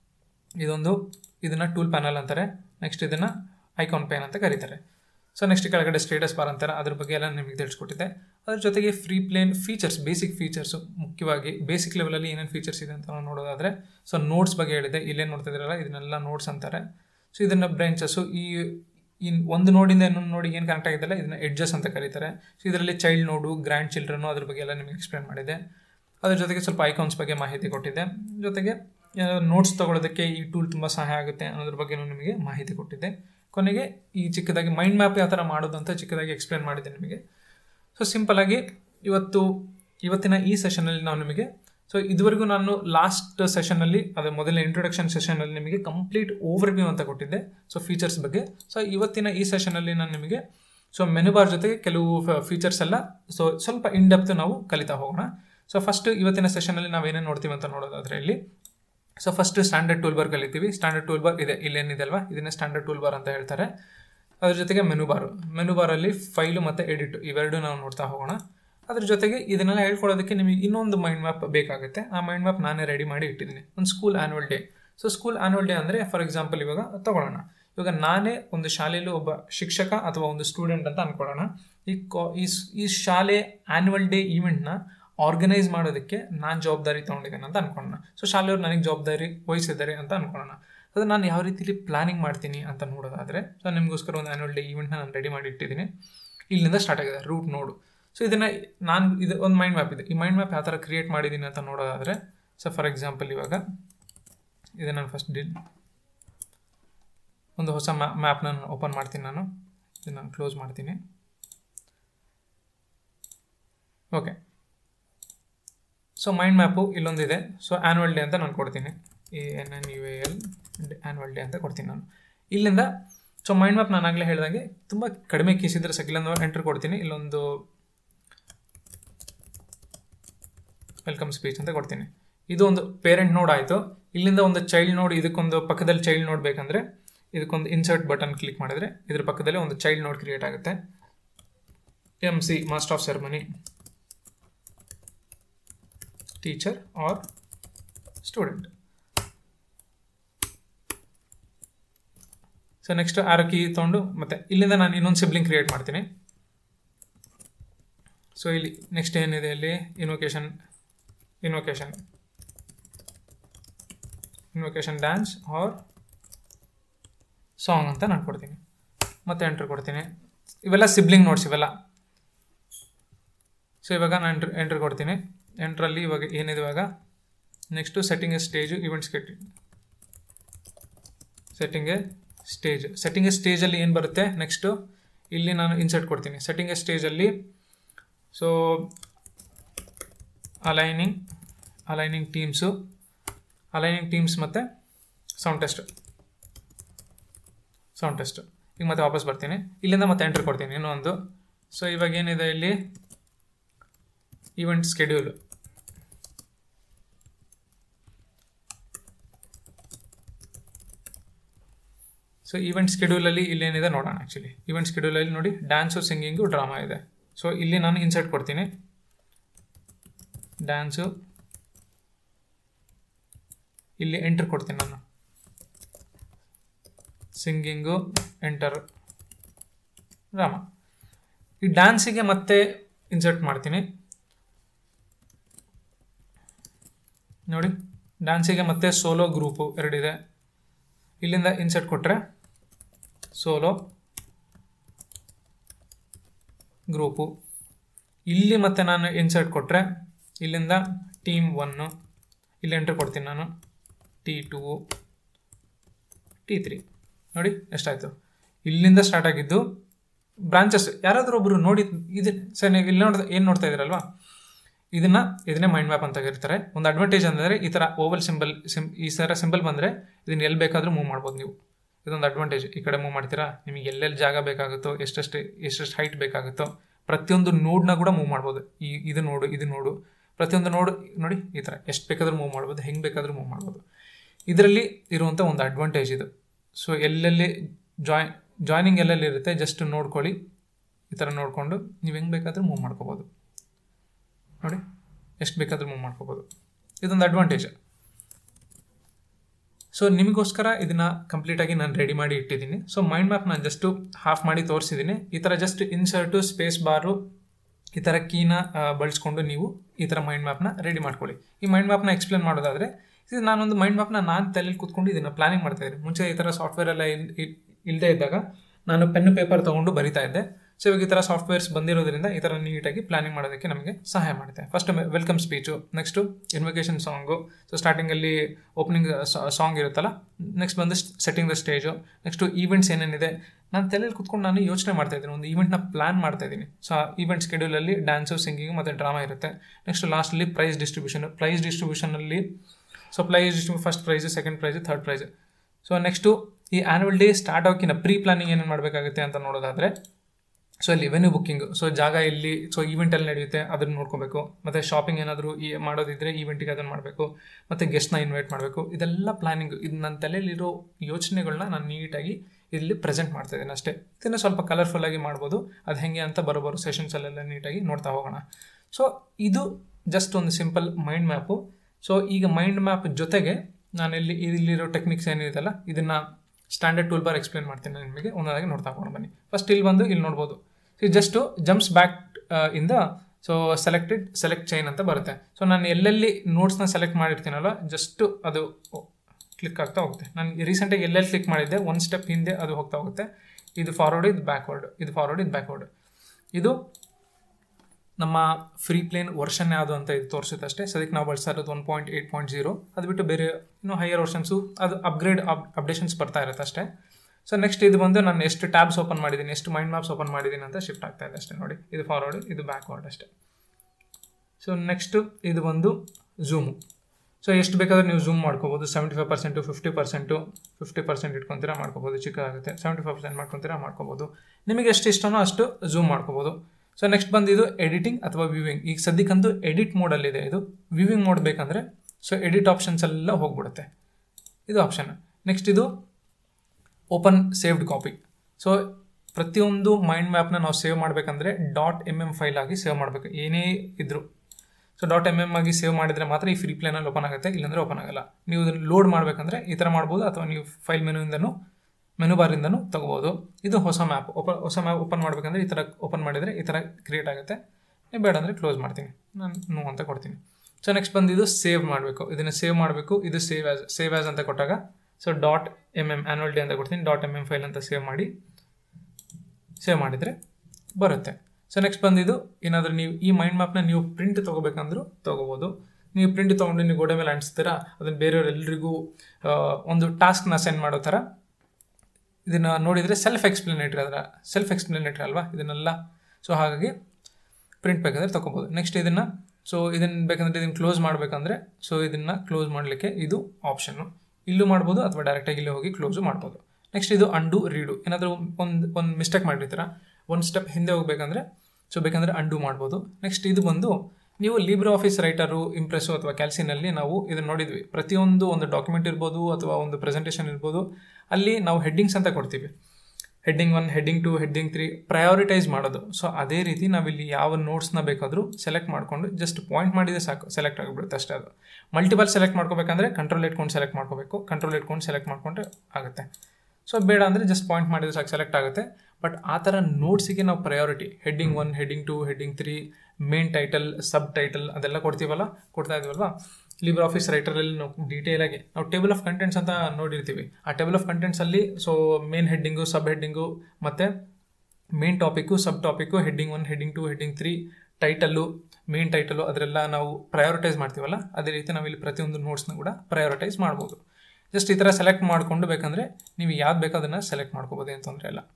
ಇದನ್ನು ಟೂಲ್ ಪ್ಯಾನಲ್ ಅಂತಾರೆ. ನೆಕ್ಸ್ಟ್ ಇದನ್ನು ಐಕಾನ್ ಪೇನ್ ಅಂತ ಕರೀತಾರೆ. ಸೊ ನೆಕ್ಸ್ಟ್ ಕೆಳಗಡೆ ಸ್ಟೇಟಸ್ ಬಾರ್ ಅಂತಾರೆ. ಅದ್ರ ಬಗ್ಗೆ ಎಲ್ಲ ನಿಮಗೆ ತಿಳಿಸ್ಕೊಟ್ಟಿದ್ದೆ. ಅದ್ರ ಜೊತೆಗೆ Freeplane features, basic features, ಮುಖ್ಯವಾಗಿ ಬೇಸಿಕ್ ಲೆವೆಲಲ್ಲಿ ಏನೇನು ಫೀಚರ್ಸ್ ಇದೆ ಅಂತ ನಾವು ನೋಡೋದಾದರೆ, ಸೊ ನೋಟ್ಸ್ ಬಗ್ಗೆ ಹೇಳಿದೆ. ಇಲ್ಲೇನು ನೋಡ್ತಾ ಇದ್ರಲ್ಲ, ಇದನ್ನೆಲ್ಲ ನೋಟ್ಸ್ ಅಂತಾರೆ. ಸೊ ಇದನ್ನು ಬ್ರಾಂಚಸ್ಸು, ಒಂದು ನೋಡಿಂದ ಇನ್ನೊಂದು ನೋಡಿ ಏನು ಕನೆಕ್ಟ್ ಆಗಿದ್ದಲ್ಲ, ಇದನ್ನು ಎಡ್ಜಸ್ ಅಂತ ಕರೀತಾರೆ. ಸೊ ಇದರಲ್ಲಿ ಚೈಲ್ಡ್ ನೋಡು, ಗ್ರ್ಯಾಂಡ್ ಚಿಲ್ಡ್ರನ್ನು, ಅದ್ರ ಬಗ್ಗೆ ಎಲ್ಲ ನಿಮಗೆ ಎಕ್ಸ್ಪ್ಲೇನ್ ಮಾಡಿದೆ. ಅದ್ರ ಜೊತೆಗೆ ಸ್ವಲ್ಪ ಐಕಾನ್ಸ್ ಬಗ್ಗೆ ಮಾಹಿತಿ ಕೊಟ್ಟಿದ್ದೆ. ಜೊತೆಗೆ ನೋಟ್ಸ್ ತೊಗೊಳೋದಕ್ಕೆ ಈ ಟೂಲ್ ತುಂಬ ಸಹಾಯ ಆಗುತ್ತೆ ಅನ್ನೋದ್ರ ಬಗ್ಗೆ ನಿಮಗೆ ಮಾಹಿತಿ ಕೊಟ್ಟಿದ್ದೆ. ಕೊನೆಗೆ ಈ ಚಿಕ್ಕದಾಗಿ ಮೈಂಡ್ ಮ್ಯಾಪ್ ಯಾವ ಥರ ಮಾಡೋದು ಅಂತ ಚಿಕ್ಕದಾಗಿ ಎಕ್ಸ್ಪ್ಲೇನ್ ಮಾಡಿದ್ದೆ ನಿಮಗೆ. ಸೊ ಸಿಂಪಲಾಗಿ ಇವತ್ತಿನ ಈ ಸೆಷನಲ್ಲಿ ನಾವು ನಿಮಗೆ, ಸೊ ಇದುವರೆಗೂ ನಾನು ಲಾಸ್ಟ್ ಸೆಷನಲ್ಲಿ, ಅದೇ ಮೊದಲನೇ ಇಂಟ್ರೊಡಕ್ಷನ್ ಸೆಷನಲ್ಲಿ ನಿಮಗೆ ಕಂಪ್ಲೀಟ್ ಓವರ್ವ್ಯೂ ಅಂತ ಕೊಟ್ಟಿದ್ದೆ, ಸೊ ಫೀಚರ್ಸ್ ಬಗ್ಗೆ. ಸೊ ಇವತ್ತಿನ ಈ ಸೆಷನಲ್ಲಿ ನಾನು ನಿಮಗೆ, ಸೊ ಮೆನು ಬಾರ್ ಜೊತೆಗೆ ಕೆಲವು ಫೀಚರ್ಸ್ ಎಲ್ಲ ಸ್ವಲ್ಪ ಇನ್ ಡೆಪ್ತ್ ನಾವು ಕಲಿತಾ ಹೋಗೋಣ. ಸೊ ಫಸ್ಟ್ ಇವತ್ತಿನ ಸೆಷನಲ್ಲಿ ನಾವೇನೇನು ನೋಡ್ತೀವಿ ಅಂತ ನೋಡೋದಾದರೆ, ಇಲ್ಲಿ so first standard tool bar ಕಲಿತೀವಿ. ಸ್ಟ್ಯಾಂಡರ್ಡ್ ಟೂಲ್ ಬಾರ್ ಇಲ್ಲೇನಿದೆ ಅಲ್ವಾ, ಇದನ್ನೇ ಸ್ಟ್ಯಾಂಡರ್ಡ್ ಟೂಲ್ ಬಾರ್ ಅಂತ ಹೇಳ್ತಾರೆ. ಅದ್ರ ಜೊತೆಗೆ ಮೆನು ಬಾರಲ್ಲಿ ಫೈಲು ಮತ್ತು ಎಡಿಟ್ ಇವೆರಡು ನಾವು ನೋಡ್ತಾ ಹೋಗೋಣ. ಅದ್ರ ಜೊತೆಗೆ ಇದನ್ನೆಲ್ಲ ಹೇಳ್ಕೊಳ್ಳೋದಕ್ಕೆ ನಿಮಗೆ ಇನ್ನೊಂದು ಮೈಂಡ್ ಮ್ಯಾಪ್ ಬೇಕಾಗುತ್ತೆ. ಆ ಮೈಂಡ್ ಮ್ಯಾಪ್ ನಾನೇ ರೆಡಿ ಮಾಡಿ ಇಟ್ಟಿದ್ದೀನಿ. ಒಂದು school annual day. So school annual day ಅಂದರೆ, ಫಾರ್ ಎಕ್ಸಾಂಪಲ್ ಇವಾಗ ತಗೊಳ್ಳೋಣ, ಇವಾಗ ನಾನೇ ಒಂದು ಶಾಲೆಯಲ್ಲಿ ಒಬ್ಬ ಶಿಕ್ಷಕ ಅಥವಾ ಒಂದು ಸ್ಟೂಡೆಂಟ್ ಅಂತ ಅಂದ್ಕೊಳ್ಳೋಣ. ಈ ಶಾಲೆ ಆ್ಯನ್ಯುವಲ್ ಡೇ ಈವೆಂಟ್ನ ಆರ್ಗನೈಸ್ ಮಾಡೋದಕ್ಕೆ ನಾನು ಜವಾಬ್ದಾರಿ ತೊಗೊಂಡಿದ್ದೇನೆ ಅಂತ ಅನ್ಕೊಳ್ಳೋಣ. ಸೊ ಶಾಲೆಯವ್ರು ನನಗೆ ಜವಾಬ್ದಾರಿ ವಹಿಸಿದ್ದಾರೆ ಅಂತ ಅನ್ಕೊಳ್ಳೋಣ. ಅದು ನಾನು ಯಾವ ರೀತಿಲಿ ಪ್ಲಾನಿಂಗ್ ಮಾಡ್ತೀನಿ ಅಂತ ನೋಡೋದಾದರೆ, ಸೊ ನಿಮಗೋಸ್ಕರ ಒಂದು ಆ್ಯನ್ಯುವಲ್ ಡೇ ಈವೆಂಟ್ನ ನಾನು ರೆಡಿ ಮಾಡಿ ಇಟ್ಟಿದ್ದೀನಿ. ಇಲ್ಲಿಂದ ಸ್ಟಾರ್ಟ್ ಆಗಿದೆ ರೂಟ್ ನೋಡು. ಸೊ ಇದು ಒಂದು ಮೈಂಡ್ ಮ್ಯಾಪ್ ಇದೆ. ಈ ಮೈಂಡ್ ಮ್ಯಾಪ್ ಯಾವ ಥರ ಕ್ರಿಯೇಟ್ ಮಾಡಿದ್ದೀನಿ ಅಂತ ನೋಡೋದಾದರೆ, ಸೊ ಫಾರ್ ಎಕ್ಸಾಂಪಲ್ ಇವಾಗ ಇದನ್ನು ನಾನು ಫಸ್ಟ್ ಒಂದು ಹೊಸ ಮ್ಯಾಪ್ನ ಓಪನ್ ಮಾಡ್ತೀನಿ. ಇದನ್ನು ಕ್ಲೋಸ್ ಮಾಡ್ತೀನಿ. ಓಕೆ, ಸೊ ಮೈಂಡ್ ಮ್ಯಾಪು ಇಲ್ಲೊಂದಿದೆ. ಸೊ ಆ್ಯನ್ಯುವಲ್ ಡೇ ಅಂತ ನಾನು ಕೊಡ್ತೀನಿ, ANNUAL ಆ್ಯನ್ಯುವಲ್ ಡೇ ಅಂತ ಕೊಡ್ತೀನಿ ನಾನು ಇಲ್ಲಿಂದ. ಸೊ ಮೈಂಡ್ ಮ್ಯಾಪ್ ನಾನು ಆಗಲೇ ಹೇಳಿದಾಗೆ ತುಂಬ ಕಡಿಮೆ ಕೀಸ್ ಇದ್ದರೆ ಸಾಕು. ಇಲ್ಲೊಂದು ಎಂಟ್ರ್ ಕೊಡ್ತೀನಿ, ಇಲ್ಲೊಂದು ವೆಲ್ಕಮ್ ಸ್ಪೀಚ್ ಅಂತ ಕೊಡ್ತೀನಿ. ಇದು ಒಂದು ಪೇರೆಂಟ್ ನೋಡ್ ಆಯಿತು. ಇಲ್ಲಿಂದ ಒಂದು ಚೈಲ್ಡ್ ನೋಡ್, ಇದಕ್ಕೊಂದು ಪಕ್ಕದಲ್ಲಿ ಚೈಲ್ಡ್ ನೋಡ್ ಬೇಕಂದರೆ ಇದಕ್ಕೊಂದು ಇನ್ಸರ್ಟ್ ಬಟನ್ ಕ್ಲಿಕ್ ಮಾಡಿದರೆ ಇದ್ರ ಪಕ್ಕದಲ್ಲಿ ಒಂದು ಚೈಲ್ಡ್ ನೋಡ್ ಕ್ರಿಯೇಟ್ ಆಗುತ್ತೆ. MC master of ceremony teacher or student. So next arrow key ತೊಗೊಂಡು ಮತ್ತೆ ಇಲ್ಲಿಂದ ನಾನು ಇನ್ನೊಂದು ಸಿಬ್ಲಿಂಗ್ ಕ್ರಿಯೇಟ್ ಮಾಡ್ತೀನಿ. ಸೊ ಇಲ್ಲಿ ನೆಕ್ಸ್ಟ್ ಏನಿದೆ ಇಲ್ಲಿ ಇನ್ವೊಕೇಶನ್ ಡ್ಯಾನ್ಸ್ ಆರ್ ಸಾಂಗ್ ಅಂತ ನಾನು ಕೊಡ್ತೀನಿ. ಮತ್ತೆ ಎಂಟ್ರ್ ಕೊಡ್ತೀನಿ. ಇವೆಲ್ಲ ಸಿಬ್ಲಿಂಗ್ ನೋಟ್ಸ್ ಇವೆಲ್ಲ. ಸೊ ಇವಾಗ ನಾನು ಎಂಟ್ರ್ ಕೊಡ್ತೀನಿ. ಎಂಟ್ರಲ್ಲಿ ಇವಾಗ ಏನಿದೆ ಇವಾಗ next setting a stage events setting a ಸ್ಟೇಜಲ್ಲಿ ಏನು ಬರುತ್ತೆ ನೆಕ್ಸ್ಟು ಇಲ್ಲಿ ನಾನು ಇನ್ಸರ್ಟ್ ಕೊಡ್ತೀನಿ. ಸೆಟ್ಟಿಂಗ್ ಎ ಸ್ಟೇಜಲ್ಲಿ ಸೊ ಅಲೈನಿಂಗ್ ಟೀಮ್ಸ್ ಮತ್ತು ಸೌಂಡ್ ಟೆಸ್ಟ್. ಈಗ ಮತ್ತೆ ವಾಪಸ್ ಬರ್ತೀನಿ. ಇಲ್ಲಿಂದ ಮತ್ತೆ ಎಂಟ್ರ್ ಕೊಡ್ತೀನಿ ಇನ್ನೊಂದು. ಸೊ ಇವಾಗ ಏನಿದೆ ಇಲ್ಲಿ ಈವೆಂಟ್ ಸ್ಕೆಡ್ಯೂಲ್. ಸೊ ಈವೆಂಟ್ ಸ್ಕೆಡ್ಯೂಲಲ್ಲಿ ಇಲ್ಲೇನಿದೆ ನೋಡೋಣ. ಆ್ಯಕ್ಚುಲಿ ಈವೆಂಟ್ ಸ್ಕೆಡ್ಯೂಲಲ್ಲಿ ನೋಡಿ ಡ್ಯಾನ್ಸು, ಸಿಂಗಿಂಗು, ಡ್ರಾಮಾ ಇದೆ. ಸೊ ಇಲ್ಲಿ ನಾನು ಇನ್ಸರ್ಟ್ ಕೊಡ್ತೀನಿ. ಡ್ಯಾನ್ಸು ಇಲ್ಲಿ ಎಂಟರ್ ಕೊಡ್ತೀನಿ ನಾನು. Singing enter, drama. ಈ ಡ್ಯಾನ್ಸಿಗೆ ಮತ್ತೆ ಇನ್ಸರ್ಟ್ ಮಾಡ್ತೀನಿ ನೋಡಿ. ಡ್ಯಾನ್ಸಿಗೆ ಮತ್ತೆ ಸೋಲೋ ಗ್ರೂಪು ಎರಡಿದೆ. ಇಲ್ಲಿಂದ ಇನ್ಸರ್ಟ್ ಕೊಟ್ಟರೆ ಸೋಲೋ ಗ್ರೂಪು. ಇಲ್ಲಿ ಮತ್ತೆ ನಾನು ಇನ್ಸರ್ಟ್ ಕೊಟ್ಟರೆ ಇಲ್ಲಿಂದ ಟೀಮ್ 1 ಇಲ್ಲಿ ಎಂಟ್ರ್ ಕೊಡ್ತೀನಿ ನಾನು. T2 T3 ನೋಡಿ ಎಷ್ಟಾಯಿತು. ಇಲ್ಲಿಂದ ಸ್ಟಾರ್ಟ್ ಆಗಿದ್ದು ಬ್ರಾಂಚಸ್. ಯಾರಾದರೂ ಒಬ್ಬರು ನೋಡಿ ಇದು ಸರ್ ನೀವು ಇಲ್ಲಿ ಏನು ನೋಡ್ತಾ ಇದ್ದೀರಲ್ವಾ, ಇದನ್ನೇ ಮೈಂಡ್ ಮ್ಯಾಪ್ ಅಂತ ಕರೀತಾರೆ. ಒಂದು ಅಡ್ವಾಂಟೇಜ್ ಅಂದರೆ ಈ ಥರ ಓವಲ್ ಈ ಥರ ಸಿಂಬಲ್ ಬಂದರೆ ಇದನ್ನು ಎಲ್ಲಿ ಬೇಕಾದರೂ ಮೂವ್ ಮಾಡ್ಬೋದು ನೀವು. ಇದೊಂದು ಅಡ್ವಾಂಟೇಜ್. ಈ ಕಡೆ ಮೂವ್ ಮಾಡ್ತೀರಾ, ನಿಮಗೆ ಎಲ್ಲೆಲ್ಲಿ ಜಾಗ ಬೇಕಾಗುತ್ತೋ, ಎಷ್ಟೆಷ್ಟು ಹೈಟ್ ಬೇಕಾಗುತ್ತೋ ಪ್ರತಿಯೊಂದು ನೋಡ್ನ ಕೂಡ ಮೂವ್ ಮಾಡ್ಬೋದು. ಇದು ನೋಡು ಪ್ರತಿಯೊಂದು ನೋಡು ನೋಡಿ ಈ ಥರ ಎಷ್ಟು ಬೇಕಾದರೂ ಮೂವ್ ಮಾಡ್ಬೋದು, ಹೆಂಗೆ ಬೇಕಾದರೂ ಮೂವ್ ಮಾಡ್ಬೋದು. ಇದರಲ್ಲಿ ಇರುವಂಥ ಒಂದು ಅಡ್ವಾಂಟೇಜ್ ಇದು. ಸೊ ಎಲ್ಲೆಲ್ಲಿ ಜಾಯ್ನಿಂಗ್ ಎಲ್ಲೆಲ್ಲಿ ಇರುತ್ತೆ ಜಸ್ಟ್ ನೋಡ್ಕೊಳ್ಳಿ. ಈ ಥರ ನೋಡಿಕೊಂಡು ನೀವು ಹೆಂಗೆ ಬೇಕಾದರೂ ಮೂವ್ ಮಾಡ್ಕೋಬೋದು. ನೋಡಿ ಎಷ್ಟು ಬೇಕಾದರೂ ಮೂವ್ ಮಾಡ್ಕೋಬೋದು. ಇದೊಂದು ಅಡ್ವಾಂಟೇಜ್. ಸೊ ನಿಮಗೋಸ್ಕರ ಇದನ್ನು ಕಂಪ್ಲೀಟಾಗಿ ನಾನು ರೆಡಿ ಮಾಡಿ ಇಟ್ಟಿದ್ದೀನಿ. ಸೊ ಮೈಂಡ್ ಮ್ಯಾಪ್ ನಾನು ಜಸ್ಟು ಹಾಫ್ ಮಾಡಿ ತೋರಿಸಿದ್ದೀನಿ. ಈ ಥರ ಜಸ್ಟ್ ಇನ್ಸರ್ಟು, ಸ್ಪೇಸ್ ಬಾರು, ಈ ಥರ ಕೀನ ಬಳಸ್ಕೊಂಡು ನೀವು ಈ ಥರ ಮೈಂಡ್ ಮ್ಯಾಪ್ನ ರೆಡಿ ಮಾಡ್ಕೊಳ್ಳಿ. ಈ ಮೈಂಡ್ ಮ್ಯಾಪ್ನ ಎಕ್ಸ್ಪ್ಲೇನ್ ಮಾಡೋದಾದರೆ ಇದು ನಾನೊಂದು ಮೈಂಡ್ ಮ್ಯಾಪ್ನ ನಾನು ತಲೆಯಲ್ಲಿ ಕೂತ್ಕೊಂಡು ಇದನ್ನು ಪ್ಲಾನಿಂಗ್ ಮಾಡ್ತಾಯಿದ್ದೆ. ಮುಂಚೆ ಈ ಥರ ಸಾಫ್ಟ್ವೇರ್ ಎಲ್ಲ ಇಲ್ಲದೇ ಇದ್ದಾಗ ನಾನು ಪೆನ್ನು ಪೇಪರ್ ತೊಗೊಂಡು ಬರಿತಾ ಇದ್ದೆ. ಸೊ ಇವಾಗ ಈ ಥರ ಸಾಫ್ಟ್ವೇರ್ಸ್ ಬಂದಿರೋದ್ರಿಂದ ಈ ಥರ ನೀಟಾಗಿ ಪ್ಲಾನಿಂಗ್ ಮಾಡೋದಕ್ಕೆ ನಮಗೆ ಸಹಾಯ ಮಾಡುತ್ತೆ. First welcome speech, next invocation song. So ಸ್ಟಾರ್ಟಿಂಗಲ್ಲಿ ಓಪನಿಂಗ್ ಸಾಂಗ್ ಇರುತ್ತಲ್ಲ, ನೆಕ್ಸ್ಟ್ ಬಂದು setting the stage, next events ಏನೇನಿದೆ ನಾನು ತಲೆಯಲ್ಲಿ ಕೂತ್ಕೊಂಡು ನಾನು ಯೋಚನೆ ಮಾಡ್ತಾಯಿದ್ದೀನಿ, ಒಂದು ಈವೆಂಟ್ನ ಪ್ಲಾನ್ ಮಾಡ್ತಾಯಿದ್ದೀನಿ. ಸೊ ಈವೆಂಟ್ ಸ್ಕೆಡ್ಯೂಲಲ್ಲಿ ಡ್ಯಾನ್ಸು, ಸಿಂಗಿಂಗು ಮತ್ತು ಡ್ರಾಮಾ ಇರುತ್ತೆ. ನೆಕ್ಸ್ಟ್ ಲಾಸ್ಟಲ್ಲಿ ಪ್ರೈಸ್ ಡಿಸ್ಟ್ರಿಬ್ಯೂಷನಲ್ಲಿ so first prize, second prize, third prize. So next ಈ ಆ್ಯನ್ಯುವಲ್ ಡೇ ಸ್ಟಾರ್ಟ್ ಆಗೋಕ್ಕಿಂತ ಪ್ರೀ ಪ್ಲಾನಿಂಗ್ ಏನೇನು ಮಾಡಬೇಕಾಗುತ್ತೆ ಅಂತ ನೋಡೋದಾದರೆ, ಸೊ ಇಲ್ಲಿ ವೆನ್ಯೂ ಬುಕ್ಕಿಂಗು, ಸೊ ಜಾಗ ಇಲ್ಲಿ ಸೊ ಈವೆಂಟಲ್ಲಿ ನಡೆಯುತ್ತೆ ಅದನ್ನು ನೋಡ್ಕೋಬೇಕು. ಮತ್ತು ಶಾಪಿಂಗ್ ಏನಾದರೂ ಮಾಡೋದಿದ್ದರೆ ಈವೆಂಟಿಗೆ ಅದನ್ನು ಮಾಡಬೇಕು. ಮತ್ತು ಗೆಸ್ಟ್ನ ಇನ್ವೈಟ್ ಮಾಡಬೇಕು. ಇದೆಲ್ಲ ಪ್ಲಾನಿಂಗು. ಇದು ನನ್ನ ತಲೆಯಲ್ಲಿರೋ ಯೋಚನೆಗಳನ್ನ ನಾನು ನೀಟಾಗಿ ಇಲ್ಲಿ ಪ್ರೆಸೆಂಟ್ ಮಾಡ್ತಾಯಿದ್ದೀನಿ ಅಷ್ಟೇ. ಇದನ್ನು ಸ್ವಲ್ಪ ಕಲರ್ಫುಲ್ಲಾಗಿ ಮಾಡ್ಬೋದು. ಅದು ಹೇಗೆ ಅಂತ ಬರೋ ಸೆಷನ್ಸಲ್ಲೆಲ್ಲ ನೀಟಾಗಿ ನೋಡ್ತಾ ಹೋಗೋಣ. ಸೊ ಇದು ಜಸ್ಟ್ ಒಂದು ಸಿಂಪಲ್ ಮೈಂಡ್ ಮ್ಯಾಪು. ಸೊ ಈಗ ಮೈಂಡ್ ಮ್ಯಾಪ್ ಜೊತೆಗೆ ನಾನು ಇಲ್ಲಿರೋ ಟೆಕ್ನಿಕ್ಸ್ ಏನಿದೆಯಲ್ಲ ಇದನ್ನು ಸ್ಟ್ಯಾಂಡರ್ಡ್ ಟೂಲ್ ಬಾರ್ ಎಕ್ಸ್ಪ್ಲೇನ್ ಮಾಡ್ತೀನಿ ನಿಮಗೆ. ಒಂದೊಂದಾಗಿ ನೋಡ್ತಾ ಹೋಗೋಣ ಬನ್ನಿ. ಫಸ್ಟ್ ಇಲ್ಲಿ ನೋಡ್ಬೋದು. ಸೊ ಜಸ್ಟು ಜಂಪ್ಸ್ ಬ್ಯಾಕ್ ಇಂದ ಸೊ ಸೆಲೆಕ್ಟ್ ಚೈನ್ ಅಂತ ಬರುತ್ತೆ. ಸೊ ನಾನು ಎಲ್ಲೆಲ್ಲಿ ನೋಟ್ಸ್ನ ಸೆಲೆಕ್ಟ್ ಮಾಡಿರ್ತೀನಲ್ಲ ಜಸ್ಟು ಅದು ಕ್ಲಿಕ್ ಆಗ್ತಾ ಹೋಗುತ್ತೆ. ನಾನು ರೀಸೆಂಟಾಗಿ ಎಲ್ಲೆಲ್ಲಿ ಕ್ಲಿಕ್ ಮಾಡಿದ್ದೆ ಒಂದು ಸ್ಟೆಪ್ ಹಿಂದೆ ಅದು ಹೋಗ್ತಾ ಹೋಗುತ್ತೆ. ಇದು ಫಾರ್ವರ್ಡ್, ಇದು ಬ್ಯಾಕ್ವರ್ಡ್, ಇದು ಫಾರ್ವರ್ಡ್, ಇದು ಬ್ಯಾಕ್ವರ್ಡ್. ಇದು ನಮ್ಮ ಫ್ರೀ ಪ್ಲೇನ್ ವರ್ಷನ್ ಯಾವುದು ಅಂತ ಇದು ತೋರಿಸುತ್ತೆ ಅಷ್ಟೇ. ಸೊ ಅದಕ್ಕೆ ನಾವು ಬಳಸ್ತಾ ಇರೋದು 1.8.0. ಅದು ಬಿಟ್ಟು ಬೇರೆ ಇನ್ನೂ ಹೈಯರ್ ವರ್ಷನ್ಸು ಅದು ಅಪ್ಡೇಷನ್ಸ್ ಬರ್ತಾ ಇರುತ್ತೆ ಅಷ್ಟೇ. ಸೊ ನೆಕ್ಸ್ಟ್ ಇದು ಬಂದು ನಾನು ಎಷ್ಟು ಟ್ಯಾಬ್ಸ್ ಓಪನ್ ಮಾಡಿದ್ದೀನಿ, ಎಷ್ಟು ಮೈಂಡ್ ಮ್ಯಾಪ್ಸ್ ಓಪನ್ ಮಾಡಿದ್ದೀನಿ ಅಂತ ಶಿಫ್ಟ್ ಆಗ್ತಾ ಇದೆ ಅಷ್ಟೇ. ನೋಡಿ ಇದು ಫಾರ್ವರ್ಡ್, ಇದು ಬ್ಯಾಕ್ವರ್ಡ್ ಅಷ್ಟೇ. ಸೊ ನೆಕ್ಸ್ಟು ಇದು ಬಂದು ಝೂಮು. ಸೊ ಎಷ್ಟು ಬೇಕಾದರೂ ನೀವು ಝೂಮ್ ಮಾಡ್ಕೋಬೋದು. 75%, 50% ಇಟ್ಕೊತೀರಾ ಮಾಡ್ಕೋಬೋದು, ಚಿಕ್ಕದಾಗುತ್ತೆ. 75% ಮಾಡ್ಕೊತೀರಾ ಮಾಡ್ಕೋಬೋದು. ನಿಮಗೆ ಎಷ್ಟು ಇಷ್ಟನೋ ಅಷ್ಟು ಝೂಮ್ ಮಾಡ್ಕೋಬೋದು. ಸೊ ನೆಕ್ಸ್ಟ್ ಬಂದು ಇದು ಎಡಿಟಿಂಗ್ ಅಥವಾ ವ್ಯೂವಿಂಗ್. ಈಗ ಸದ್ಯಕ್ಕಂತೂ ಎಡಿಟ್ ಮೋಡಲ್ಲಿದೆ ಇದು. ವ್ಯೂವಿಂಗ್ ಮೋಡ್ ಬೇಕಂದರೆ ಸೊ ಎಡಿಟ್ ಆಪ್ಷನ್ಸ್ ಎಲ್ಲ ಹೋಗ್ಬಿಡುತ್ತೆ, ಇದು ಆಪ್ಷನ್. ನೆಕ್ಸ್ಟ್ ಇದು ಓಪನ್ ಸೇವ್ಡ್ ಕಾಪಿ. ಸೊ ಪ್ರತಿಯೊಂದು ಮೈಂಡ್ ಮ್ಯಾಪ್ನ ನಾವು ಸೇವ್ ಮಾಡಬೇಕಂದ್ರೆ .mm ಫೈಲ್ ಆಗಿ ಸೇವ್ ಮಾಡಬೇಕು ಏನೇ ಇದ್ರು. ಸೊ .mm ಆಗಿ ಸೇವ್ ಮಾಡಿದರೆ ಮಾತ್ರ ಈ ಫ್ರೀ ಪ್ಲೇನಲ್ಲಿ ಓಪನ್ ಆಗುತ್ತೆ, ಇಲ್ಲಾಂದರೆ ಓಪನ್ ಆಗಲ್ಲ. ನೀವು ಇದನ್ನು ಲೋಡ್ ಮಾಡಬೇಕಂದ್ರೆ ಈ ಥರ ಮಾಡ್ಬೋದು, ಅಥವಾ ನೀವು ಫೈಲ್ ಮೆನು ಬಾರಿಂದನೂ ತಗೋಬೋದು. ಇದು ಹೊಸ ಮ್ಯಾಪ್ ಓಪನ್ ಮಾಡಬೇಕಂದ್ರೆ ಈ ಥರ ಓಪನ್ ಮಾಡಿದರೆ ಈ ಥರ ಕ್ರಿಯೇಟ್ ಆಗುತ್ತೆ. ಬೇಡ ಅಂದರೆ ಕ್ಲೋಸ್ ಮಾಡ್ತೀನಿ, ನಾನು ನೋ ಅಂತ ಕೊಡ್ತೀನಿ. ಸೊ ನೆಕ್ಸ್ಟ್ ಬಂದು ಇದು ಸೇವ್ ಮಾಡಬೇಕು, ಇದನ್ನು ಸೇವ್ ಮಾಡಬೇಕು. ಇದು ಸೇವ್ ಆ್ಯಸ್ ಅಂತ ಕೊಟ್ಟಾಗ ಸೊ .mm ಆ್ಯನ್ಯುವಲ್ ಡೇ ಅಂತ ಕೊಡ್ತೀನಿ. .mm ಫೈಲ್ ಅಂತ ಸೇವ್ ಮಾಡಿದರೆ ಬರುತ್ತೆ. ಸೊ ನೆಕ್ಸ್ಟ್ ಬಂದಿದ್ದು ಏನಾದರೂ ನೀವು ಈ ಮೈಂಡ್ ಮ್ಯಾಪ್ನ ನೀವು ಪ್ರಿಂಟ್ ತೊಗೋಬೇಕಂದ್ರೂ ತೊಗೋಬೋದು. ನೀವು ಪ್ರಿಂಟ್ ತೊಗೊಂಡು ನೀವು ಗೋಡೆ ಮೇಲೆ ಅಂಟಿಸ್ತೀರಾ, ಅದನ್ನು ಬೇರೆಯವರೆಲ್ಲರಿಗೂ ಒಂದು ಟಾಸ್ಕ್ನ ಸೆಂಡ್ ಮಾಡೋ ಥರ ಇದನ್ನು ನೋಡಿದರೆ ಸೆಲ್ಫ್ ಎಕ್ಸ್ಪ್ಲನೇಟರಿ ಅಲ್ವಾ ಇದನ್ನೆಲ್ಲ. ಸೊ ಹಾಗಾಗಿ ಪ್ರಿಂಟ್ ಬೇಕಾದರೆ ತೊಗೋಬೋದು. ನೆಕ್ಸ್ಟ್ ಇದನ್ನು ಬೇಕಂದರೆ ಇದನ್ನು ಕ್ಲೋಸ್ ಮಾಡಬೇಕಂದ್ರೆ ಸೊ ಇದನ್ನು ಕ್ಲೋಸ್ ಮಾಡಲಿಕ್ಕೆ ಇದು ಆಪ್ಷನ್ನು ಇಲ್ಲೂ ಮಾಡ್ಬೋದು, ಅಥವಾ ಡೈರೆಕ್ಟಾಗಿ ಇಲ್ಲೇ ಹೋಗಿ ಕ್ಲೋಸು ಮಾಡ್ಬೋದು. ನೆಕ್ಸ್ಟ್ ಇದು ಅಂಡು ರೀಡು, ಏನಾದರೂ ಒಂದು ಮಿಸ್ಟೇಕ್ ಮಾಡಿರ್ತೀರ, ಒಂದು ಸ್ಟೆಪ್ ಹಿಂದೆ ಹೋಗಬೇಕಂದ್ರೆ ಸೊ ಬೇಕಂದರೆ ಅಂಡು ಮಾಡ್ಬೋದು. ನೆಕ್ಸ್ಟ್ ಇದು ಬಂದು ನೀವು ಲಿಬ್ರೆ ಆಫೀಸ್ ರೈಟರು, ಇಂಪ್ರೆಸ್ಸು ಅಥವಾ ಕ್ಯಾಲ್ಸಿನಲ್ಲಿ ನಾವು ಇದನ್ನು ನೋಡಿದ್ವಿ. ಪ್ರತಿಯೊಂದು ಒಂದು ಡಾಕ್ಯುಮೆಂಟ್ ಇರ್ಬೋದು ಅಥವಾ ಒಂದು ಪ್ರೆಸೆಂಟೇಷನ್ ಇರ್ಬೋದು, ಅಲ್ಲಿ ನಾವು ಹೆಡ್ಡಿಂಗ್ಸ್ ಅಂತ ಕೊಡ್ತೀವಿ. ಹೆಡ್ಡಿಂಗ್ 1, ಹೆಡ್ಡಿಂಗ್ 2, ಹೆಡ್ಡಿಂಗ್ 3 ಪ್ರಯಾರಿಟೈಸ್ ಮಾಡೋದು. ಸೊ ಅದೇ ರೀತಿ ನಾವಿಲ್ಲಿ ಯಾವ ನೋಟ್ಸ್ನ ಬೇಕಾದರೂ ಸೆಲೆಕ್ಟ್ ಮಾಡಿಕೊಂಡು ಜಸ್ಟ್ ಪಾಯಿಂಟ್ ಮಾಡಿದರೆ ಸಾಕು, ಸೆಲೆಕ್ಟ್ ಆಗಿಬಿಡುತ್ತೆ ಅಷ್ಟೇ. ಅದು ಮಲ್ಟಿಪಲ್ ಸೆಲೆಕ್ಟ್ ಮಾಡ್ಕೋಬೇಕಂದ್ರೆ ಕಂಟ್ರೋಲ್ ಇಟ್ಕೊಂಡು ಸೆಲೆಕ್ಟ್ ಮಾಡ್ಕೋಬೇಕು. ಕಂಟ್ರೋಲ್ ಇಟ್ಕೊಂಡು ಸೆಲೆಕ್ಟ್ ಮಾಡಿಕೊಂಡ್ರೆ ಆಗುತ್ತೆ. ಸೊ ಬೇಡ ಅಂದರೆ ಜಸ್ಟ್ ಪಾಯಿಂಟ್ ಮಾಡಿದರೆ ಸಾಕು, ಸೆಲೆಕ್ಟ್ ಆಗುತ್ತೆ. ಬಟ್ ಆ ಥರ ನೋಟ್ಸಿಗೆ ನಾವು priority heading 1, heading 2, heading 3, main title, sub title ಅದೆಲ್ಲ ಕೊಡ್ತಾ ಇದೀವಲ್ಲ. ಲಿಬ್ರೆ ಆಫೀಸ್ ರೈಟರಲ್ಲಿ ನಾವು ಡೀಟೇಲಾಗಿ ನಾವು ಟೇಬಲ್ ಆಫ್ ಕಂಟೆಂಟ್ಸ್ ಅಂತ ನೋಡಿರ್ತೀವಿ. ಆ ಟೇಬಲ್ ಆಫ್ ಕಂಟೆಂಟ್ಸಲ್ಲಿ so main heading, sub heading, ಮತ್ತು main topic, sub topic, heading 1, heading 2, heading 3, title, main title ಅದರೆಲ್ಲ ನಾವು ಪ್ರಯಾರಿಟೈಸ್ ಮಾಡ್ತೀವಲ್ಲ. ಅದೇ ರೀತಿ ನಾವಿಲ್ಲಿ ಪ್ರತಿಯೊಂದು ನೋಟ್ಸ್ನ ಕೂಡ ಪ್ರಯಾರಿಟೈಸ್ ಮಾಡ್ಬೋದು. ಜಸ್ಟ್ ಈ ಥರ ಸೆಲೆಕ್ಟ್ ಮಾಡಿಕೊಂಡು ಬೇಕಂದರೆ ನೀವು ಯಾವ್ದು ಬೇಕೋ ಅದನ್ನು ಸೆಲೆಕ್ಟ್ ಮಾಡ್ಕೋಬೋದು, ಏನು ತೊಂದರೆ ಇಲ್ಲ.